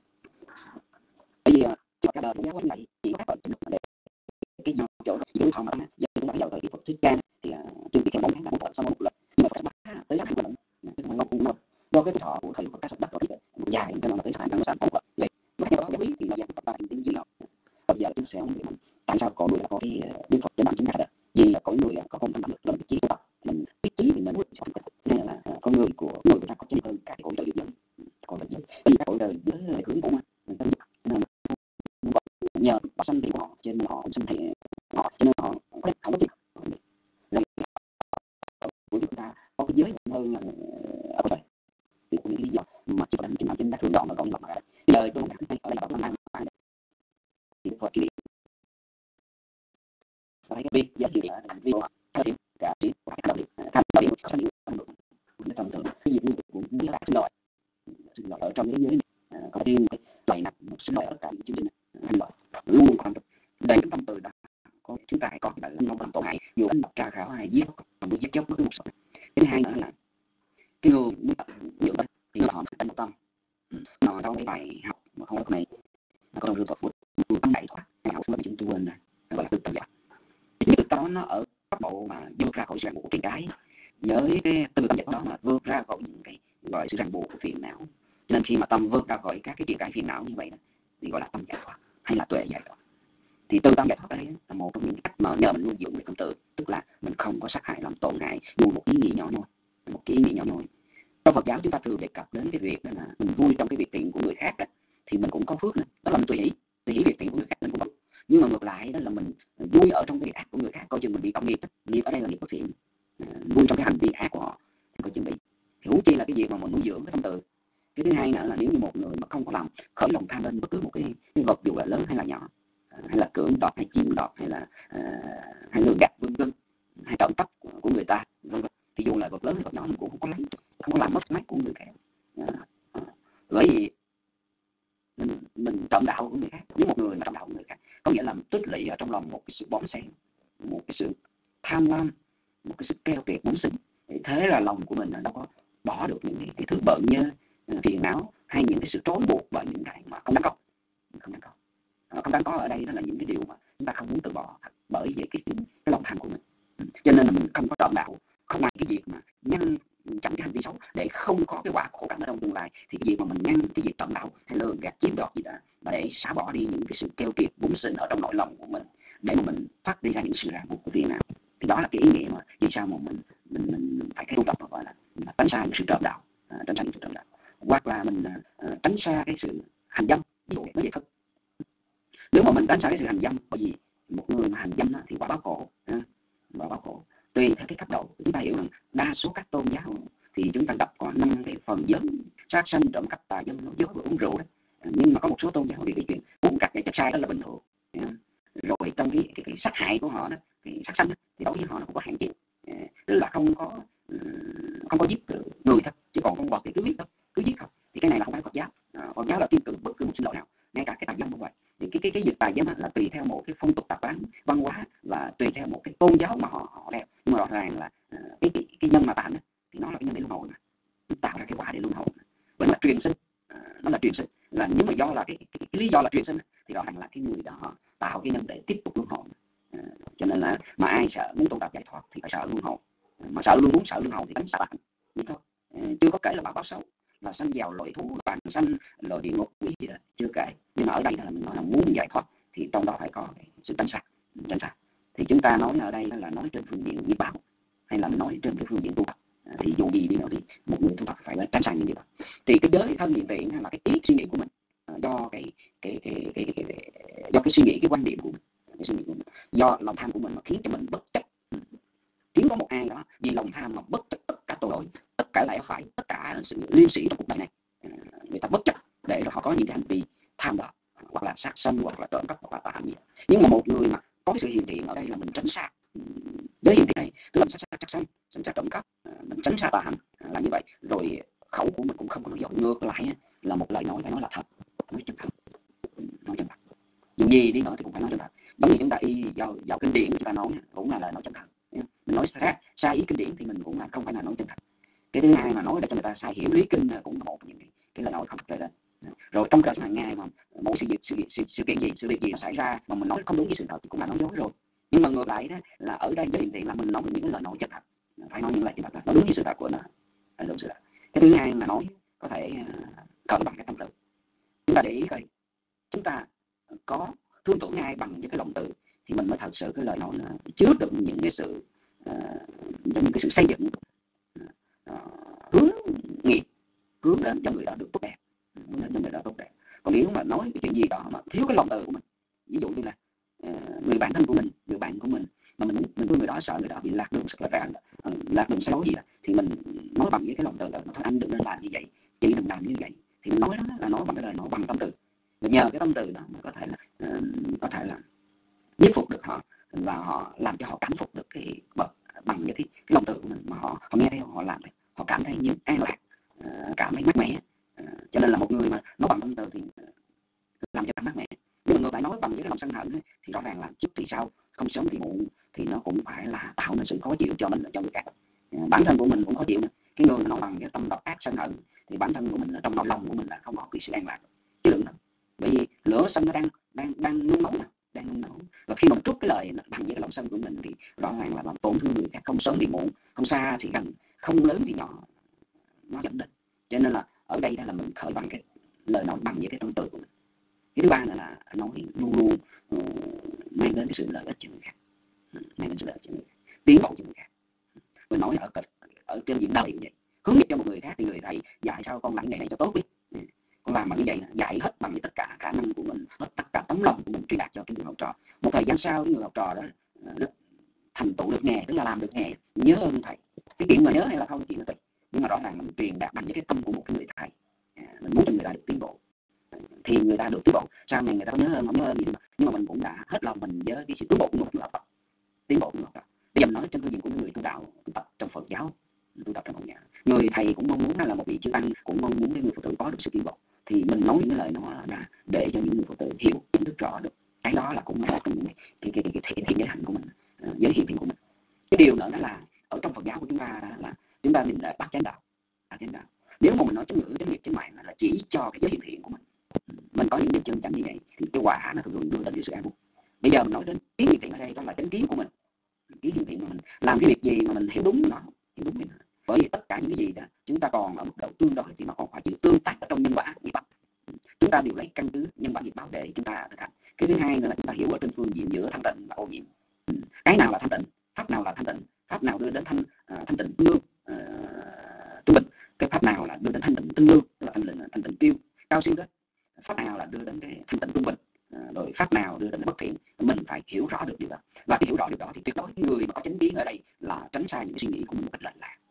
bởi vì chúng ta đời cũng giáo vậy chỉ có các để cái nhau chỗ dưới thọ mà giờ chúng ta giàu thời Phật thích ca thì chương trình bốn tháng là một sau một lần nhưng mà phải tới là hai lần cái mà ngọc ngọc do cái thọ của thời Phật các sắp đất rồi một dài cho nên là tới hai năm sáu lần vậy cái đó giáo lý thì là Phật ta tính gì nào bây giờ chúng sẽ không biết tại sao con người có cái đức Phật cho bạn chúng ta được vì là con người có con tâm được làm trí tập mình biết trí thì mình sẽ nên là con người của người ta có chân hơn cả cõi trời giới còn là giới bởi vì các cõi trời giới là hướng của mình nên nhờ họ sanh thì của họ cho nên họ cũng sinh thì họ cho nên họ không có chịu của chúng ta có cái giới hơn là ở đây thì cũng lý do mà chỉ có trên mặt trên các thường đoạn mà còn mà bây giờ tôi cảm thấy ở đây có năng phải thì Phật kỳ thấy cái việc giới thiệu hành vi của thì cả chỉ phải làm được tham điểm có sao điều trong thường cái gì cũng biết là sinh lợi sinh lợi ở trong cái giới có riêng cái loại nặng sinh lợi tất cả những chương trình hành lợi luôn luôn có tâm từ. Để cái tâm từ đó có chúng ta hãy có cái không làm tổn hại, dù đánh đập tra khảo hay giết còn muốn giết chóc bất cứ một sự. Thứ hai nữa là cái người muốn tập dưỡng thì họ phải tinh một tâm. Mà trong cái bài học mà không có này có trong Phật Phật tâm đại thoát nào mà chúng tôi quên này gọi là tự tâm giải. Cái tự tâm nó ở cấp độ mà vượt ra khỏi sự ràng buộc của triền cái, với cái tự tâm giải đó mà vượt ra khỏi những cái gọi sự ràng buộc của phiền não. Cho nên khi mà tâm vượt ra khỏi các cái triền cái phiền não như vậy đó, thì gọi là tâm giải thoát hay là tuệ giải thoát. Thì tự tâm giải thoát đây là một trong những cách mà nhờ mình nuôi dưỡng về tâm từ, tức là mình không có sát hại làm tổn hại dù một ý nghĩ nhỏ nhoi, một cái ý nghĩ nhỏ nhoi. Trong Phật giáo chúng ta thường đề cập đến cái việc đó là mình vui trong cái việc tiện của người khác đó, thì mình cũng có phước nữa, đó là mình tùy hỷ, tùy hỷ việc tiện của người khác nên cũng có. Nhưng mà ngược lại đó là mình vui ở trong cái việc ác của người khác, coi chừng mình bị cộng nghiệp đó. Nghiệp ở đây là nghiệp bất thiện, à, vui trong cái hành vi ác của họ thì coi chừng bị. Huống chi là cái việc mà mình nuôi dưỡng cái tâm từ. Cái thứ hai nữa là nếu như một người mà không có làm khởi lòng tham lên bất cứ một cái, cái vật dù là lớn hay là nhỏ, à, hay là cưỡng đoạt hay chiếm đoạt hay là à, hay lừa gạt vân vân, hay trộm cắp của người ta vân vân, thì dù là vật lớn hay vật nhỏ mình cũng không có lấy, không có làm mất mát của người khác. À, à, bởi vì mình, mình trộm đạo của người khác. Nếu một người mà trộm đạo của người khác có nghĩa là tích lũy ở trong lòng một cái sự bón xén, một cái sự tham lam, một cái sự keo kiệt muốn sinh. Thế là lòng của mình đâu có bỏ được những cái, cái thứ bợn nhơ, phiền não hay những cái sự trói buộc bởi những cái mà không đáng có. Không đáng có. À, không đáng có ở đây đó là những cái điều mà chúng ta không muốn từ bỏ bởi vì cái, cái lòng tham của mình. Cho nên là mình không có trộm đạo, không ngoài cái việc mà ngăn chặn cái hành vi xấu để không có cái quả khổ cảnh ở trong tương lai, thì cái việc mà mình ngăn cái việc trộm đạo hay lừa gạt chiếm đoạt gì đó để xả bỏ đi những cái sự keo kiệt bủn xỉn ở trong nội lòng của mình, để mà mình phát đi ra những sự ràng buộc của phiền não, thì đó là cái ý nghĩa mà vì sao mà mình mình, mình phải cái tu tập gọi là, là tránh xa những sự trộm đạo, à, tránh xa những sự trộm đạo, hoặc là mình à, tránh xa cái sự hành dâm. Ví dụ nói vậy thôi, nếu mà mình tránh xa cái sự hành dâm, bởi vì một người mà hành dâm đó, thì quả báo khổ, à, quả báo khổ tùy theo cái cấp độ. Chúng ta hiểu rằng đa số các tôn giáo thì chúng ta gặp có năm cái phần giới: sát sanh, trộm cắp, tà dâm, nói dối và uống rượu đấy. Nhưng mà có một số tôn giáo thì cái chuyện uống các cái chất sai đó là bình thường. Rồi trong cái, cái, cái sát hại của họ đó, cái sát sanh đó, thì đối với họ nó cũng có hạn chế, tức là không có không có giết người thôi, chỉ còn con vật thì cứ giết thôi, cứ giết thôi. Thì cái này là không phải Phật giáo. À, Phật giáo là tin tưởng bất cứ một sinh loại nào, ngay cả cái tà dâm cũng vậy. Thì cái cái cái việc tà dâm là tùy theo một cái phong tục tập quán văn hóa và tùy theo một cái tôn giáo mà họ họ theo. Nhưng mà rõ ràng là uh, cái, cái cái nhân mà tàn thì nó là cái nhân để luân hồi, mà tạo ra cái quả để luân hồi. Bởi mà truyền sinh, uh, nó là truyền sinh, là nếu mà do là cái, cái, cái, cái lý do là truyền sinh thì rõ ràng là cái người đó tạo cái nhân để tiếp tục luân hồi. Uh, cho nên là mà ai sợ muốn tu tập giải thoát thì phải sợ luân hồi, uh, mà sợ luôn muốn sợ luân hồi thì đánh sợ bạn như thôi. Uh, chưa có kể là báo báo xấu, là sanh vào loại thú, bàn sanh loại địa ngục quý gì đó chưa kể. Nhưng mà ở đây là mình nói là muốn giải thoát thì trong đó phải có sự tránh xa, tránh xa. Thì chúng ta nói ở đây là nói trên phương diện nghiệp báo hay là nói trên cái phương diện tu tập, thì dù gì đi nữa thì một người tu tập phải tránh xa những điều đó. Thì cái giới thân hiện tiện hay là cái ý suy nghĩ của mình do cái cái cái, cái, cái, cái do cái suy nghĩ, cái quan điểm của mình, cái suy nghĩ của mình, do lòng tham của mình mà khiến cho mình bất chấp, khiến có một ai đó vì lòng tham mà bất chấp tất cả tội lỗi, tất cả lẽ phải, tất cả sự liêm sĩ trong cuộc đời này, người ta bất chấp để họ có những cái hành vi tham đó, hoặc là sát sanh, hoặc là trộm cắp, hoặc là tà hành gì. Nhưng mà một người mà có cái sự hiện thiện ở đây là mình tránh xa với hiện thiện này, tức là mình sát sát sanh, tránh xa trộm cắp, mình tránh xa tà hành, làm như vậy rồi khẩu của mình cũng không có nói dối, ngược lại là một lời nói phải nói là thật, nói chân thật, nói chân thật. Dù gì đi nữa thì cũng phải nói chân thật. Giống như chúng ta y vào, vào kinh điển chúng ta nói cũng là lời nói chân thật. Mình nói khác sai ý kinh điển thì mình cũng là không phải là nói chân thật. Cái thứ hai mà nói để cho người ta sai hiểu lý kinh cũng là một trong những cái, cái lời nói không thật lên. Rồi trong đời sống hàng ngày mà mỗi sự việc sự, sự, sự kiện gì sự việc gì nó xảy ra mà mình nói không đúng với sự thật thì cũng là nói dối rồi. Nhưng mà ngược lại đó là ở đây giới hiện tiện là mình nói những cái lời nói chân thật, phải nói những lời chân thật, nó đúng với sự thật của nó, là đúng sự thật. Cái thứ hai mà nói có thể khởi bằng cái tâm từ. Chúng ta để ý coi, chúng ta có thương tưởng ai bằng những cái lòng từ thì mình mới thật sự cái lời nói là chứa đựng những cái sự uh, những cái sự xây dựng, uh, hướng nghiệp, hướng đến cho người đó được tốt đẹp, hướng đến cho người đó tốt đẹp. Còn nếu mà nói cái chuyện gì đó mà thiếu cái lòng từ của mình, ví dụ như là uh, người bạn thân của mình, người bạn của mình mà mình mình với người đó sợ người đó bị lạc đường rất là ràng, uh, lạc đường xấu gì đó, thì mình nói bằng với cái lòng từ là thôi anh đừng nên làm như vậy, chị đừng làm như vậy, thì mình nói đó là nói bằng cái lời nói bằng tâm từ. Được nhờ cái tâm từ đó mà có thể là uh, có thể là thuyết phục được họ và họ làm cho họ cảm phục được cái bậc bằng những cái, cái lòng từ của mình, mà họ họ nghe theo, họ làm theo, họ cảm thấy như an lạc, uh, cảm thấy mát mẻ. Uh, cho nên là một người mà nói bằng tâm từ thì làm cho cảm mát mẻ. Nếu mà ngược lại nói bằng với cái lòng sân hận ấy, thì rõ ràng là trước thì sau, không sớm thì muộn, thì nó cũng phải là tạo nên sự khó chịu cho mình và cho người khác. Bản thân của mình cũng khó chịu nữa. Cái người mà nói bằng cái tâm độc ác sân hận thì bản thân của mình trong nội lòng của mình là không có cái sự an lạc chứ đừng đâu. Bởi vì lửa sân nó đang đang đang nung nấu mà, đang nung nấu. Và khi mà trút cái lời bằng với cái lòng sân của mình thì rõ ràng là làm tổn thương người khác, không sớm thì muộn, không xa thì gần, không lớn thì nhỏ, nó dẫn đến. Cho nên là ở đây là mình khởi bằng cái lời nói bằng với cái tâm tư của mình. Cái thứ ba là nói luôn luôn uh, mang đến cái sự lợi ích cho người khác, mang đến sự lợi ích cho người khác, tiến bộ cho người khác. Mình nói ở ở trên diện đời như vậy, hướng nghiệp cho một người khác thì người thầy dạy sao con làm cái này cho tốt đi, con làm bằng như vậy, dạy hết bằng tất cả khả năng của mình, hết tất cả tấm lòng của mình truyền đạt cho cái người học trò. Một thời gian sau cái người học trò đó uh, thành tựu được nghề, tức là làm được nghề, nhớ ơn thầy. Cái chuyện mà nhớ hay là không chuyện là tùy, nhưng mà rõ ràng mình truyền đạt bằng những cái tâm của một người thầy, mình muốn cho người ta được tiến bộ thì người ta được tiến bộ. Sau này người ta có nhớ hơn không nhớ hơn gì, nhưng mà mình cũng đã hết lòng mình với cái sự tiến bộ của một người học tập, tiến bộ của người học tập. Bây giờ mình nói trên phương diện của người tu đạo, tu tập trong Phật giáo, tu tập trong Phật giáo, người thầy cũng mong muốn là một vị chư tăng cũng mong muốn cái người Phật tử có được sự tiến bộ, thì mình nói những lời nó là để cho những người Phật tử hiểu, nhận thức rõ được cái đó là cũng là một trong những cái cái cái, cái, cái thiện giới hạnh của mình, giới hiện thiện của mình. Cái điều nữa đó là ở trong Phật giáo của chúng ta là chúng ta định là bát chánh đạo, bát chánh đạo. Nếu mà mình nói chánh ngữ, chánh nghiệp, chánh mạng là chỉ cho cái giới hiện thiện của mình, mình có những điều chân chánh như vậy thì cái quả nó thường thường đưa đến cái sự an vui. Bây giờ mình nói đến kiến hiện thiện ở đây, đó là chánh kiến của mình, kiến hiện thiện của mình làm cái việc gì mà mình hiểu đúng nó, hiểu đúng mình. Bởi vì tất cả những cái gì đó chúng ta còn ở mức độ tương đối thì mà còn phải chịu tương tác ở trong nhân quả nghiệp báo. Chúng ta đều lấy căn cứ nhân quả nghiệp báo để chúng ta thực hành. Cái thứ hai nữa là chúng ta hiểu ở trên phương diện giữa thanh tịnh và ô nhiễm. Cái nào là thanh tịnh, pháp nào là thanh tịnh, pháp nào đưa đến thanh uh, thanh tịnh tương đương uh, trung bình, cái pháp nào là đưa đến thanh tịnh tương đương, tức là thanh tịnh thanh tịnh tiêu cao siêu đó, pháp nào là đưa đến cái thanh tịnh trung bình, uh, rồi pháp nào đưa đến bất thiện, mình phải hiểu rõ được điều đó. Và cái hiểu rõ điều đó thì tuyệt đối người mà có chánh kiến ở đây là tránh xa những cái suy nghĩ của mình một cách lệch lạc.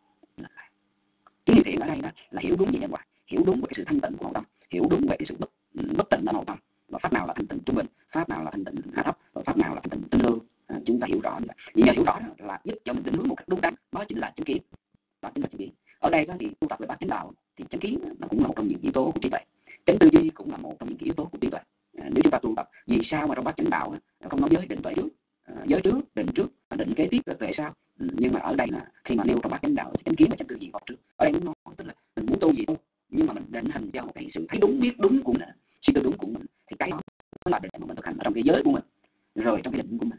Cái hiện thiện ở đây đó là hiểu đúng về nhân quả, hiểu đúng về cái sự thanh tịnh của nội tâm, hiểu đúng về cái sự bất bất tịnh ở nội tâm, và pháp nào là thanh tịnh trung bình, pháp nào là thanh tịnh hạ thấp, và pháp nào là thanh tịnh tương đương. À, chúng ta hiểu rõ như vậy. Vì nhờ hiểu rõ là giúp cho mình định hướng một cách đúng đắn, đó chính là chánh kiến. Đó chính là chánh kiến. Ở đây đó thì tu tập về bát chánh đạo thì chánh kiến nó cũng là một trong những yếu tố của trí tuệ, chánh tư duy cũng là một trong những yếu tố của trí tuệ. À, nếu chúng ta tu tập, vì sao mà trong bát chánh đạo không nói giới định tuệ trước, à, giới trước, định trước, định kế tiếp rồi tuệ sau. Ừ, nhưng mà ở đây là khi mà nêu trong bát chánh đạo thì chánh kiến và chánh tư duy vào trước. Ở đây muốn nói tức là mình muốn tu gì tu, nhưng mà mình định hình cho một cái sự thấy đúng, biết đúng của mình, suy tư đúng của mình, thì cái đó là để mà mình thực hành ở trong cái giới của mình, rồi trong cái định của mình.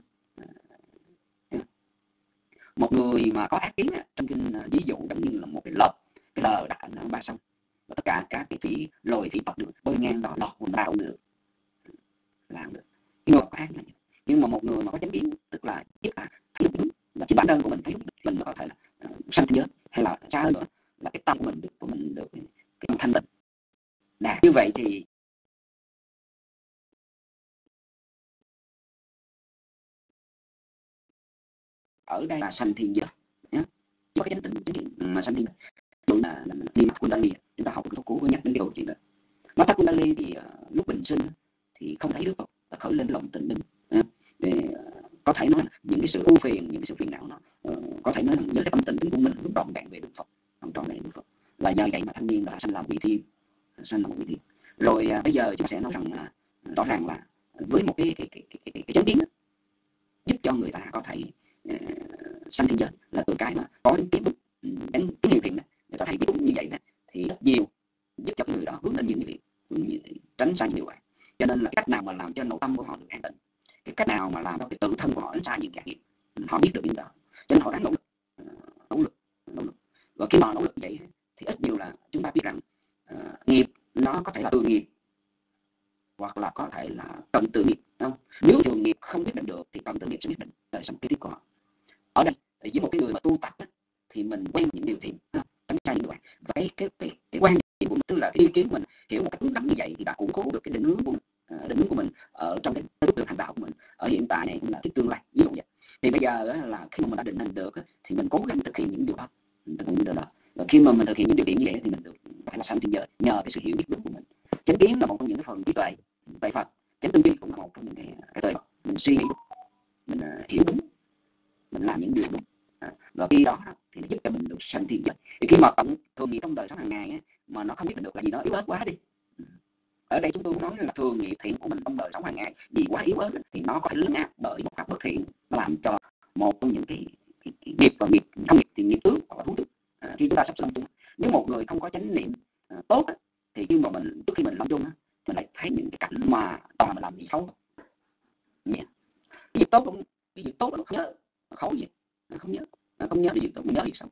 Một người mà có ác kiến trong kinh ví dụ giống như là một cái lợp, cái lờ đặt ở ba sông, và tất cả các cái thủy lồi thủy tộc được bơi ngang đó lọt quần đào được, làm được. Cái người có ác này, nhưng mà một người mà có chánh kiến tức là biết là thấy đúng, và chỉ bản thân của mình thấy đúng, mình có thể là uh, sanh thế giới, hay là xa hơn nữa là cái tâm của mình được của mình được cái tâm thanh tịnh. Đạt như vậy thì ở đây là sanh thiên giới nhé, có cái chánh tịnh mà sanh thiên giới là đi mắt Kundalini. Chúng ta học cái cũ có nhắc đến cái câu chuyện đó. Mắt Kundalini thì uh, lúc bình sinh thì không thấy Đức Phật, khởi lên lòng tịnh định. Uh, để uh, có thể nói những cái sự ưu phiền, những cái sự phiền não nó uh, có thể nói với cái tâm tịnh của mình lúc trọn vẹn về Đức Phật, không trọn vẹn Đức Phật, là nhờ vậy mà thanh niên đã sanh làm vị thiên, sanh làm một vị thiên. Rồi uh, bây giờ chúng ta sẽ nói rằng là uh, rõ ràng là với một cái cái cái cái, cái, cái chánh kiến đó, giúp cho người ta có thể uh, sanh thiên giới là từ cái mà có những kiến thức, những cái hiện thiện, người ta thấy biết đúng như vậy đó, thì rất nhiều giúp cho người đó hướng đến những việc, tránh xa những điều này. Cho nên là cái cách nào mà làm cho nội tâm của họ được an tịnh, cái cách nào mà làm cho cái tự thân của họ tránh xa những cái nghiệp, họ biết được những đó, cho nên họ đang nỗ lực, nỗ lực, nỗ lực. Và khi mà nỗ lực vậy thì ít nhiều là chúng ta biết rằng uh, nghiệp nó có thể là tự nghiệp hoặc là có thể là cận tự nghiệp, không? Nếu thường nghiệp không quyết định được thì cận tự nghiệp sẽ quyết định đời sống kế tiếp của họ. Ở đây với một cái người mà tu tập á, thì mình quen những điều thiện, tránh xa những điều ác. Và cái cái cái cái quan điểm của mình, tức là cái ý kiến của mình hiểu một cách đúng đắn như vậy thì đã củng cố được cái định hướng của mình, uh, định hướng của mình ở trong cái bước đường hành đạo của mình ở hiện tại này cũng là cái tương lai, ví dụ vậy. Thì bây giờ á, là khi mà mình đã định hình được á, thì mình cố gắng thực hiện những điều đó, thực hiện những điều đó. Và khi mà mình thực hiện những điều kiện như vậy thì mình được có thể là sanh thiên giới nhờ cái sự hiểu biết đúng của mình. Chánh kiến là một trong những cái phần trí tuệ tuệ Phật, chánh tư duy cũng là một trong những cái, cái tuệ Phật. Mình suy nghĩ đúng, mình uh, hiểu đúng, mình làm những điều đúng, à, và khi đó thì nó giúp cho mình được sanh thiên giới. Thì khi mà tổng thường gì trong đời sống hàng ngày ấy, mà nó không biết được là gì, nó yếu ớt quá đi, Ở đây chúng tôi nói là thường nghiệp thiện của mình trong đời sống hàng ngày vì quá yếu ớt thì nó có thể lấn át bởi một pháp bất thiện, nó làm cho một trong những cái, cái, cái nghiệp và nghiệp không nghiệp thì nghiệp tướng hoặc là thú tướng. À, khi chúng ta sắp sửa lâm chung, nếu một người không có chánh niệm à, tốt thì khi mà mình trước khi mình lâm chung mình lại thấy những cái cảnh mà toàn là mình làm gì xấu. Yeah. Cái việc tốt cũng cái việc tốt nó không nhớ, nó khổ gì nó không nhớ, nó không nhớ cái việc tốt, nhớ việc xấu.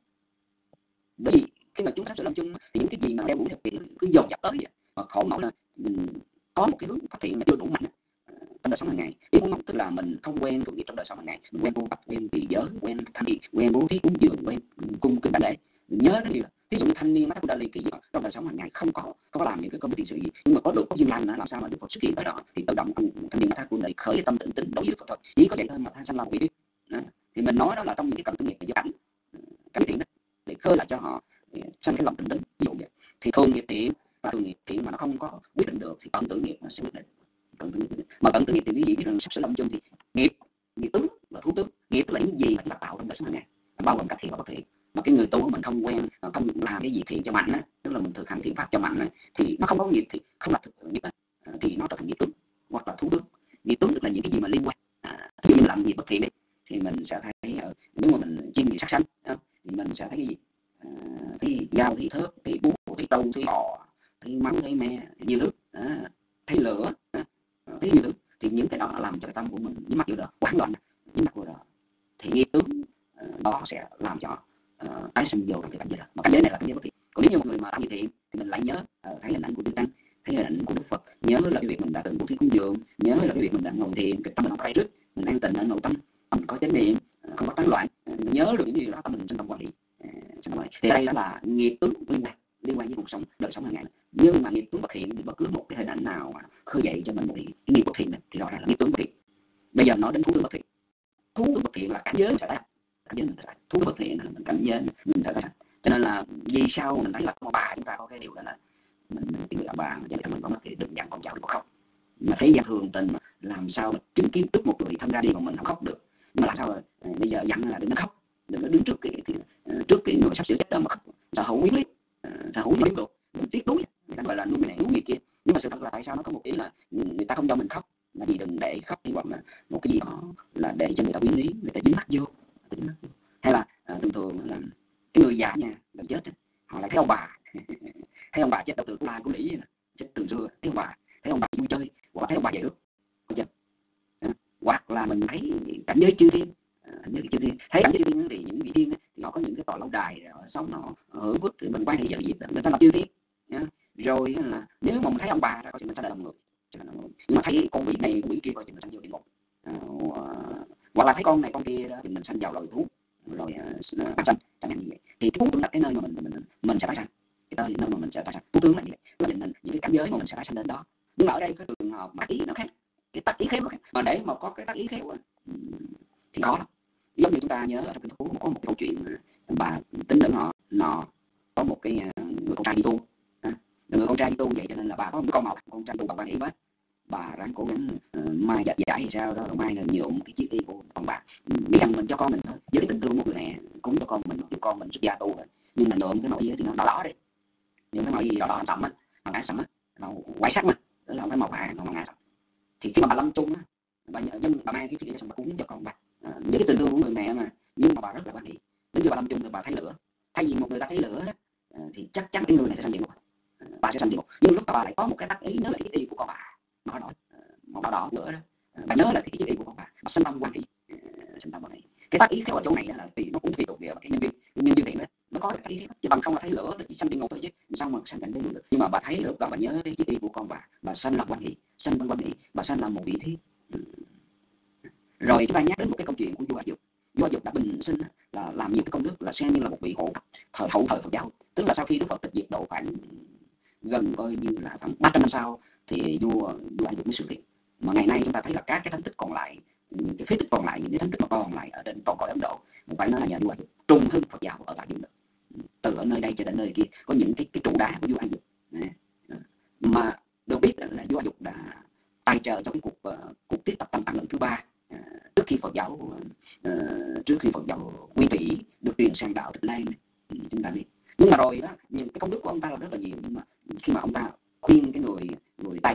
Bởi vì khi mà chúng sắp sửa lâm chung thì những cái gì mà đeo đuổi thì cứ dồn dập tới vậy. Mà khổ nổi là mình có một cái hướng phát triển mà chưa đủ mạnh trong đời sống hàng ngày. Ý muốn tức là mình không quen tội nghiệp trong đời sống hàng ngày, mình quen tu tập, quen trì giới, quen thanh niên, quen bố thí cúng dường, quen cung kính đảnh lễ. Nhớ đến điều là ví dụ như thanh niên nó cũng đã ly kỳ gì trong đời sống hàng ngày không có không có làm những cái công việc thiện sự gì, nhưng mà có được có duyên lành làm sao mà Đức Phật xuất hiện tới đó thì tự động thanh niên nó cũng lại khởi tâm tịnh tính đối với Đức Phật thôi. Chỉ có vậy thôi mà tha sanh lòng vị đó. Thì mình nói đó là trong những cái cận tử nghiệp và cảnh cảnh thiện đó để khơi lại cho họ sanh cái lòng tịnh tính. Ví dụ vậy thì thường nghiệp thiện và thường nghiệp thiện mà nó không có quyết định được thì cận tử nghiệp nó sẽ quyết định. Cận tử nghiệp mà cận tử nghiệp thì quý vị biết rằng sắp sửa lâm chung thì nghiệp nghiệp tướng và thú tướng. Nghiệp là những gì mà chúng ta tạo trong đời sống hàng ngày bao gồm cả thiện và bất thiện. Mà cái người tu mình không quen không làm cái gì thiện cho mạnh á, tức là mình thực hành thiện pháp cho mạnh á, thì nó không có nghiệp thì không là thực nghiệp á, thì nó trở thành nghiệp tướng hoặc là thú tướng. Nghiệp tướng tức là những cái gì mà liên quan. À, ví dụ mình làm nghiệp bất thiện đi thì mình sẽ thấy uh, nếu mà mình chiêm nghiệm sát sanh uh, thì mình sẽ thấy cái gì uh, thấy dao, thấy thớt, thấy búa, thấy trâu, thấy bò, thấy mắm, thấy me, dưa nước, uh, thấy lửa, uh, thấy dưa nước. Thì những cái đó làm cho cái tâm của mình dính mắc vô đó, hoảng loạn dính mắc vô đó. Thì nghiệp tướng uh, đó sẽ làm cho uh, tái sinh vô trong cái cảnh giới đó. Mà cảnh giới này là cảnh giới bất thiện. Còn nếu như một người mà tạo nghiệp thiện thì mình lại nhớ uh, thấy hình ảnh của Chư Tăng, thấy hình ảnh của Đức Phật, nhớ là cái việc mình đã từng bố thí cúng dường, nhớ là cái việc mình đã ngồi thiền, cái tâm mình không có ray rứt, mình an tịnh ở nội tâm, mình có chánh niệm, không có tán loạn, mình nhớ được những gì đó tâm mình sinh tâm quản lý. Thì đây đó là nghiệp tướng liên quan liên quan với cuộc sống đời sống hàng ngày. Nhưng mà nghiệp tướng bất thiện thì bất cứ một cái hình ảnh nào mà khơi dậy cho mình một cái, cái nghiệp bất thiện này, thì rõ ràng là nghiệp tướng bất thiện. Bây giờ nói đến thú tướng bất thiện. Thú tướng bất thiện là cảnh giới mình sẽ tái cảnh giới mình sẽ thú tướng bất thiện là mình cảnh giới mình sẽ tái sanh. Cho nên là vì sao mình thấy là ông bà chúng ta có cái điều đó là mình cái người ông bà cho nên mình có mất thì đừng dặn con cháu đừng có khóc. Mà thấy gian thường tình mà làm sao mà chứng kiến trước một người thân ra đi mà mình không khóc được. Nhưng mà làm sao mà bây giờ dặn là đừng có khóc, đừng có đứng trước cái, cái trước cái người sắp sửa chết đó mà khóc, sao hữu quyến lý, sao hữu quyến được, mình tiếc nuối, người ta gọi là nuối này nuối người kia. Nhưng mà sự thật là tại sao nó có một ý là người ta không cho mình khóc là vì đừng để khóc, hoặc là một cái gì đó là để cho người ta quyến lý, người ta dính mắc vô, dính mắc vô. Hay là à, thường thường là cái người già nha gần chết họ lại thấy ông bà thấy ông bà chết đầu từ của lai của lý chết từ xưa, thấy ông bà thấy ông bà vui chơi, hoặc thấy ông bà về nước, à, hoặc là mình thấy cảnh giới chư thiên, à, cảnh giới chư thiên thấy cảnh giới chư thiên thì những vị thiên thì họ có những cái tòa lâu đài rồi họ sống họ hưởng phước thì mình quan hệ gì mình ta làm chư thiên. À, rồi là nếu mà mình thấy ông bà ra có thể mình sẽ là đồng người, nhưng mà thấy con vị này con vị kia coi thì mình sanh vô địa ngục, à, hoặc là thấy con này con kia đó, thì mình sanh vào loài thú rồi uh, tái sanh chẳng hạn như vậy. Thì cái thú tướng là cái nơi mà mình mình mình sẽ tái sanh, cái nơi mà mình sẽ tái sanh. Thú tướng là như vậy, là định những cái cảnh giới mà mình sẽ tái sanh đến đó. Nhưng mà ở đây cái trường hợp tác ý nó khác, cái tác ý khéo nó khác. Mà để mà có cái tác ý khéo thì khó lắm. Giống như chúng ta nhớ ở trong cái phố có một cái câu chuyện bà tính nữ họ nọ có một cái người con trai đi tu, người con trai đi tu vậy cho nên là bà có một con màu con trai tu bà quan hệ với bà ráng cố gắng uh, mai giải giải hay sao đó, mai là nhuộm cái chiếc y của con bà, nghĩ rằng mình cho con mình thôi với cái tình thương của người mẹ cúng cho con mình, cho con mình xuất gia tu rồi, nhưng mà nhuộm cái màu gì thì nó đỏ đỏ đi, những cái màu gì đỏ đỏ sẫm á, màu ngã sẫm á, màu white sắc mà, tức là cái màu vàng màu ngã sẫm. Thì khi mà bà lâm chung á, bà nhân bà mai cái chiếc y xong bà cúng cho con bà à, với cái tình thương của người mẹ mà, nhưng mà bà rất là quan hệ. Đến khi bà lâm chung thì bà thấy lửa, thay vì một người ta thấy lửa đó, à, thì chắc chắn cái người này sẽ sanh địa ngục, à, bà sẽ sanh địa ngục. Nhưng lúc bà lại có một cái tác ý nhớ lại cái y của con bà màu đỏ màu đỏ đỏ nữa đó, bà nhớ là cái chiếc y của con bà, bà sinh tâm quan hệ, sinh tâm quan hệ. Cái tác ý khéo ở chỗ này là vì nó cũng tùy thuộc vào cái nhân viên nhân viên thiện đó, nó có cái ý khéo chứ bằng không là thấy lửa nó chỉ sanh địa ngục thôi chứ sao mà sanh cảnh giới được. Nhưng mà bà thấy được đó, bà nhớ cái chiếc y của con bà, bà sanh là quan hệ, sanh tâm quan hệ, bà sanh là một vị thiết. Rồi chúng ta nhắc đến một cái câu chuyện của vua A Dục. Vua A Dục đã bình sinh là làm nhiều cái công đức, là xem như là một vị hộ thời hậu thời Phật giáo, tức là sau khi Đức Phật tịch diệt độ khoảng gần coi như là khoảng ba trăm năm sau thì vua vua A Dục mới xuất hiện. Mà ngày nay chúng ta thấy là các cái thánh tích còn lại, những cái phế tích còn lại, những cái thánh tích mà còn lại ở trên toàn cõi Ấn Độ, phải nói là nhờ vua A Dục trùng hưng Phật giáo ở tại vùng đó. Từ ở nơi đây cho đến nơi kia có những cái cái trụ đá của vua A Dục. Mà được biết là vua A Dục đã tài trợ cho cái cuộc uh, cuộc tiếp tập tăng tăng lần thứ ba uh, trước khi Phật giáo uh, trước khi Phật giáo quy trị được truyền sang đạo Tịnh Lan, chúng ta biết. Nhưng mà rồi đó, những cái công đức của ông ta là rất là nhiều, nhưng mà khi mà ông ta khuyên cái người người tài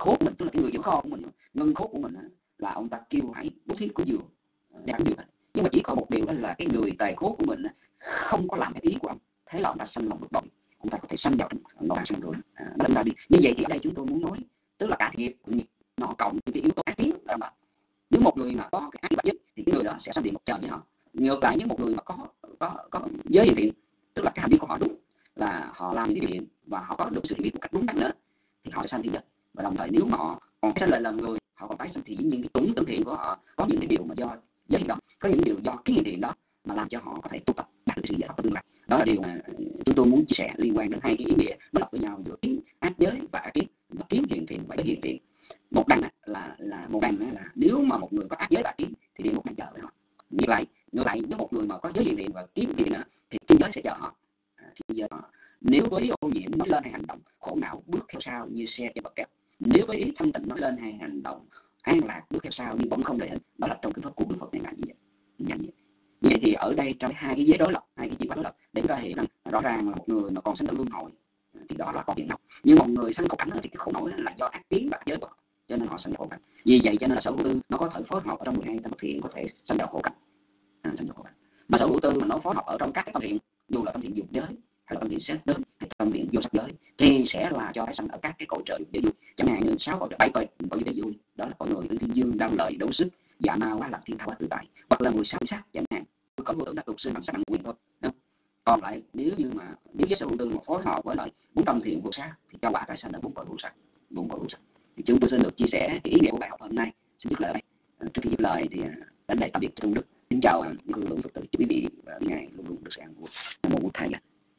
là ông ta kêu hãy bố thí của dường để ăn dường. Nhưng mà chỉ có một điều đó là cái người tài khố của mình không có làm cái ý của ông, thế là ông ta sanh lòng bực bội, ông ta có thể sanh vào trong nó sanh rồi à, nó đâm ra đi. Như vậy thì ở đây chúng tôi muốn nói tức là cả nghiệp nó cộng những cái yếu tố ác kiến đó mà. Nếu một người mà có cái ác bạc nhất thì cái người đó sẽ sanh địa ngục trời với họ. Ngược lại, nếu một người mà có có có giới hiện thiện, tức là cái hành vi của họ đúng, là họ làm những cái điều và họ có được sự hiểu biết một cách đúng đắn nữa, thì họ sẽ sanh thiên giới. Và đồng thời nếu mà họ còn sanh lại làm người, họ còn tái sanh, thì dĩ nhiên cái chủng tử thiện của họ có những cái điều mà do giới hiện đó, có những điều do cái hiện thiện đó mà làm cho họ có thể tu tập đạt được sự giải thoát trong tương lai. Đó là điều mà chúng tôi muốn chia sẻ liên quan đến hai cái ý nghĩa đối lập với nhau giữa kiến ác giới và ác kiến, và kiến hiện thiện và giới hiện thiện. Một đằng là là một đằng là nếu mà một người có ác giới và ác kiến thì địa ngục đang chờ với họ. Ngược lại, ngược lại nếu một người mà có giới hiện thiện và kiến hiện thiện thì thiên giới sẽ chờ họ. Thiên giới họ. Nếu với ô nhiễm nói lên hay hành động khổ não bước theo sau như xe trên bậc kẹt, nếu với ý thanh tịnh nói lên hay hành động an lạc bước theo sau nhưng vẫn không để hình, đó là trong cái pháp của Đức Phật này là như vậy. Như vậy. Như vậy thì ở đây trong hai cái giới đối lập, hai cái chìa khóa đối lập để chúng ta hiểu rằng rõ ràng là một người mà còn sanh tử luân hồi thì đó là còn thiện nào, nhưng một người sanh khổ cảnh thì cái khổ nổi là do ác kiến và ác giới của họ, cho nên họ sanh khổ cảnh. Vì vậy cho nên là sở hữu tư nó có thể phối hợp ở trong mười hai tâm thiện có thể sanh vào khổ cảnh, à, sanh vào khổ cảnh. Mà sở hữu tư mà nó phối hợp ở trong các cái tâm thiện, dù là tâm thiện dục giới hay là tâm thiện sát giới hay tâm thiện vô sắc giới, thì sẽ là cho cái sanh ở các cái cõi trời để vui. Chẳng hạn như sáu cõi trời, bảy cõi cõi để vui, đó là cõi người tứ thiên dương, đau lợi đấu sức, dạ ma quá lạc thiên thao tự tại, hoặc là mười sáu sắc chẳng hạn, có vô tưởng đã tục sinh bằng sắc bằng quyền thôi. Đúng? Còn lại nếu như mà nếu với sở hữu tư mà phối hợp với lại bốn tâm thiện vô sắc thì cho quả tái sanh ở bốn cõi vô sắc, bốn cõi vô sắc. Thì chúng tôi xin được chia sẻ cái ý nghĩa của bài học hôm nay. Xin dứt lời đây. À, trước khi dứt lời thì đến đây tạm biệt Tôn Đức. Xin chào những người hữu Phật tử, quý vị và ngài luôn luôn được sự an vui. Nam mô Bổn Thầy.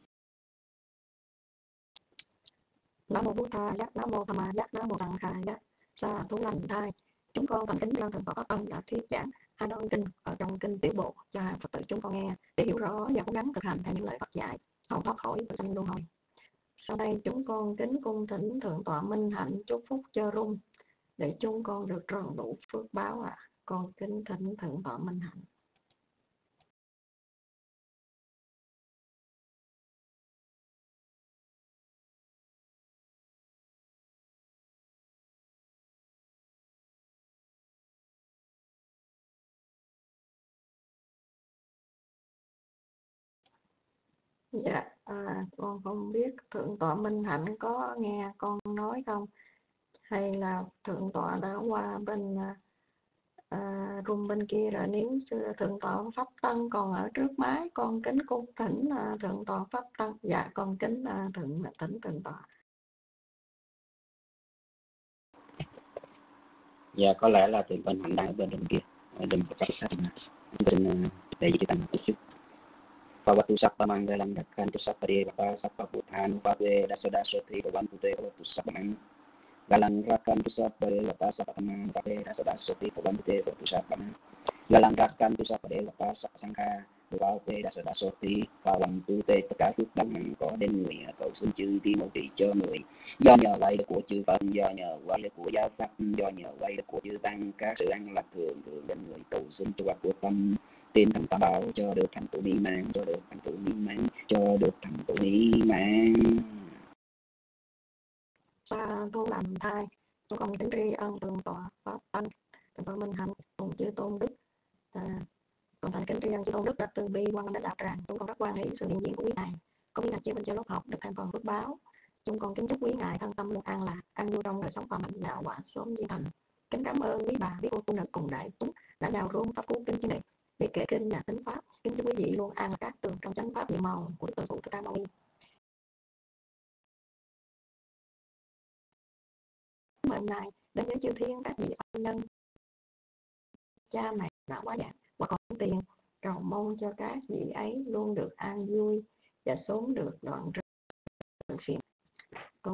Nam mô Bổn Thầy, Nam mô Tham Ma, Nam mô Sanh Khai, Sa thú lành thai. Chúng con thành kính lan thượng tọa Pháp Ân đã thuyết giảng hai đoạn kinh ở trong kinh Tiểu Bộ cho Phật tử chúng con nghe để hiểu rõ và cố gắng thực hành theo những lời Phật dạy, hầu thoát khỏi bệnh sanh luân hồi. Sau đây chúng con kính cung thỉnh thượng tọa Minh Hạnh chúc phúc cho rung để chúng con được tròn đủ phước báo ạ. À. Con kính thỉnh thượng tọa Minh Hạnh. Dạ, à, con không biết thượng tọa Minh Hạnh có nghe con nói không, hay là thượng tọa đã qua bên à, room bên kia rồi. Nếu thượng tọa Pháp Tân còn ở trước máy, con kính cung thỉnh à, thượng tọa Pháp Tân. Dạ, con kính à, thượng thỉnh thượng tọa. Dạ, có lẽ là thượng tọa Hạnh đang ở bên bên kia, ở bên Phật pháp. Xin để chư tăng một chút. Pavatu sappa mangalam rakkantu sappade vapa sappa puthanu pave dasada soti pavantu te pavatu sappamang galang rakkantu sappade vapa sappatamang pave dasada soti pavantu te pavatu sappamang galang rakkantu sappade vapa sappasangha pave dasada soti pavantu te. Tất cả phước đẳng có đến người cầu xin chư thiên mẫu trì cho người, do nhờ vậy của chư Phật, do nhờ vậy của giáo pháp, do nhờ vậy của chư tăng, các sự an lạc thường thường đến người cầu xin cho quả của tâm tin thành tam bảo, cho được thành tựu mỹ mãn, cho được thành tựu mỹ mãn, cho được thành tựu mỹ mãn. Sa thú lành thai. Chúng con kính tri ân thượng tọa Pháp Tân, thượng tọa Minh Hạnh cùng chư Tôn Đức. À, còn thành kính tri ân chư Tôn Đức đã từ bi quan đến đạo tràng. Chúng con rất quan hỷ sự hiện diện của quý ngài, có quý ngài chia bên cho lớp học được thành phần phước báo. Chúng con kính chúc quý ngài thân tâm luôn an lạc, an vui trong đời sống phạm hạnh và quả sớm viên thành. Kính cảm ơn quý bà, quý cô tu nữ cùng đại chúng đã vào room pháp cú kinh chương này biết kể kinh và tính pháp. Kính chúc quý vị luôn an lạc các tường trong chánh pháp nhiệm màu của Đức Từ Phụ Thích Ca Mâu Ni. Hôm nay đến với chư thiên các vị ân nhân, cha mẹ đã quá dạng và còn tiền, cầu mong cho các vị ấy luôn được an vui và sớm được đoạn trừ phiền. Con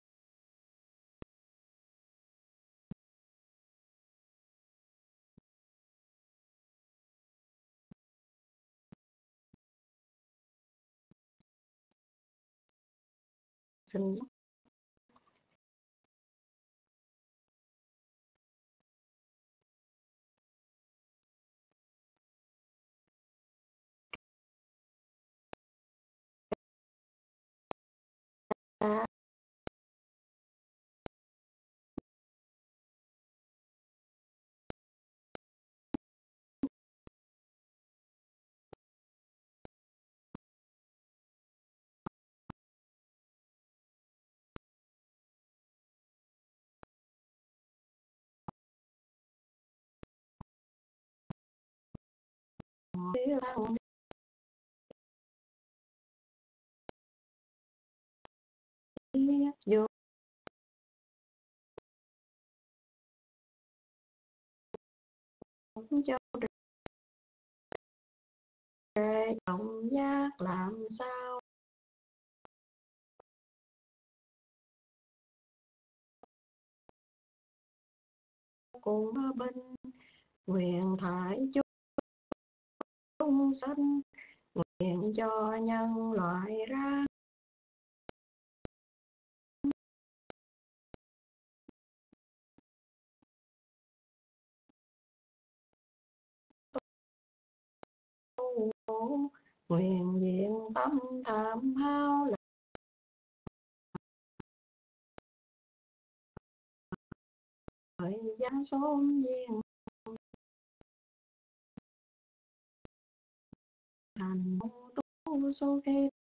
xin ta thăng vô cho rễ động giác làm sao cùng bên nguyện thải chúng sanh, nguyện cho nhân loại ra tu khổ, nguyện diện tâm tham hao lợi danh xôn viên thành tu số khi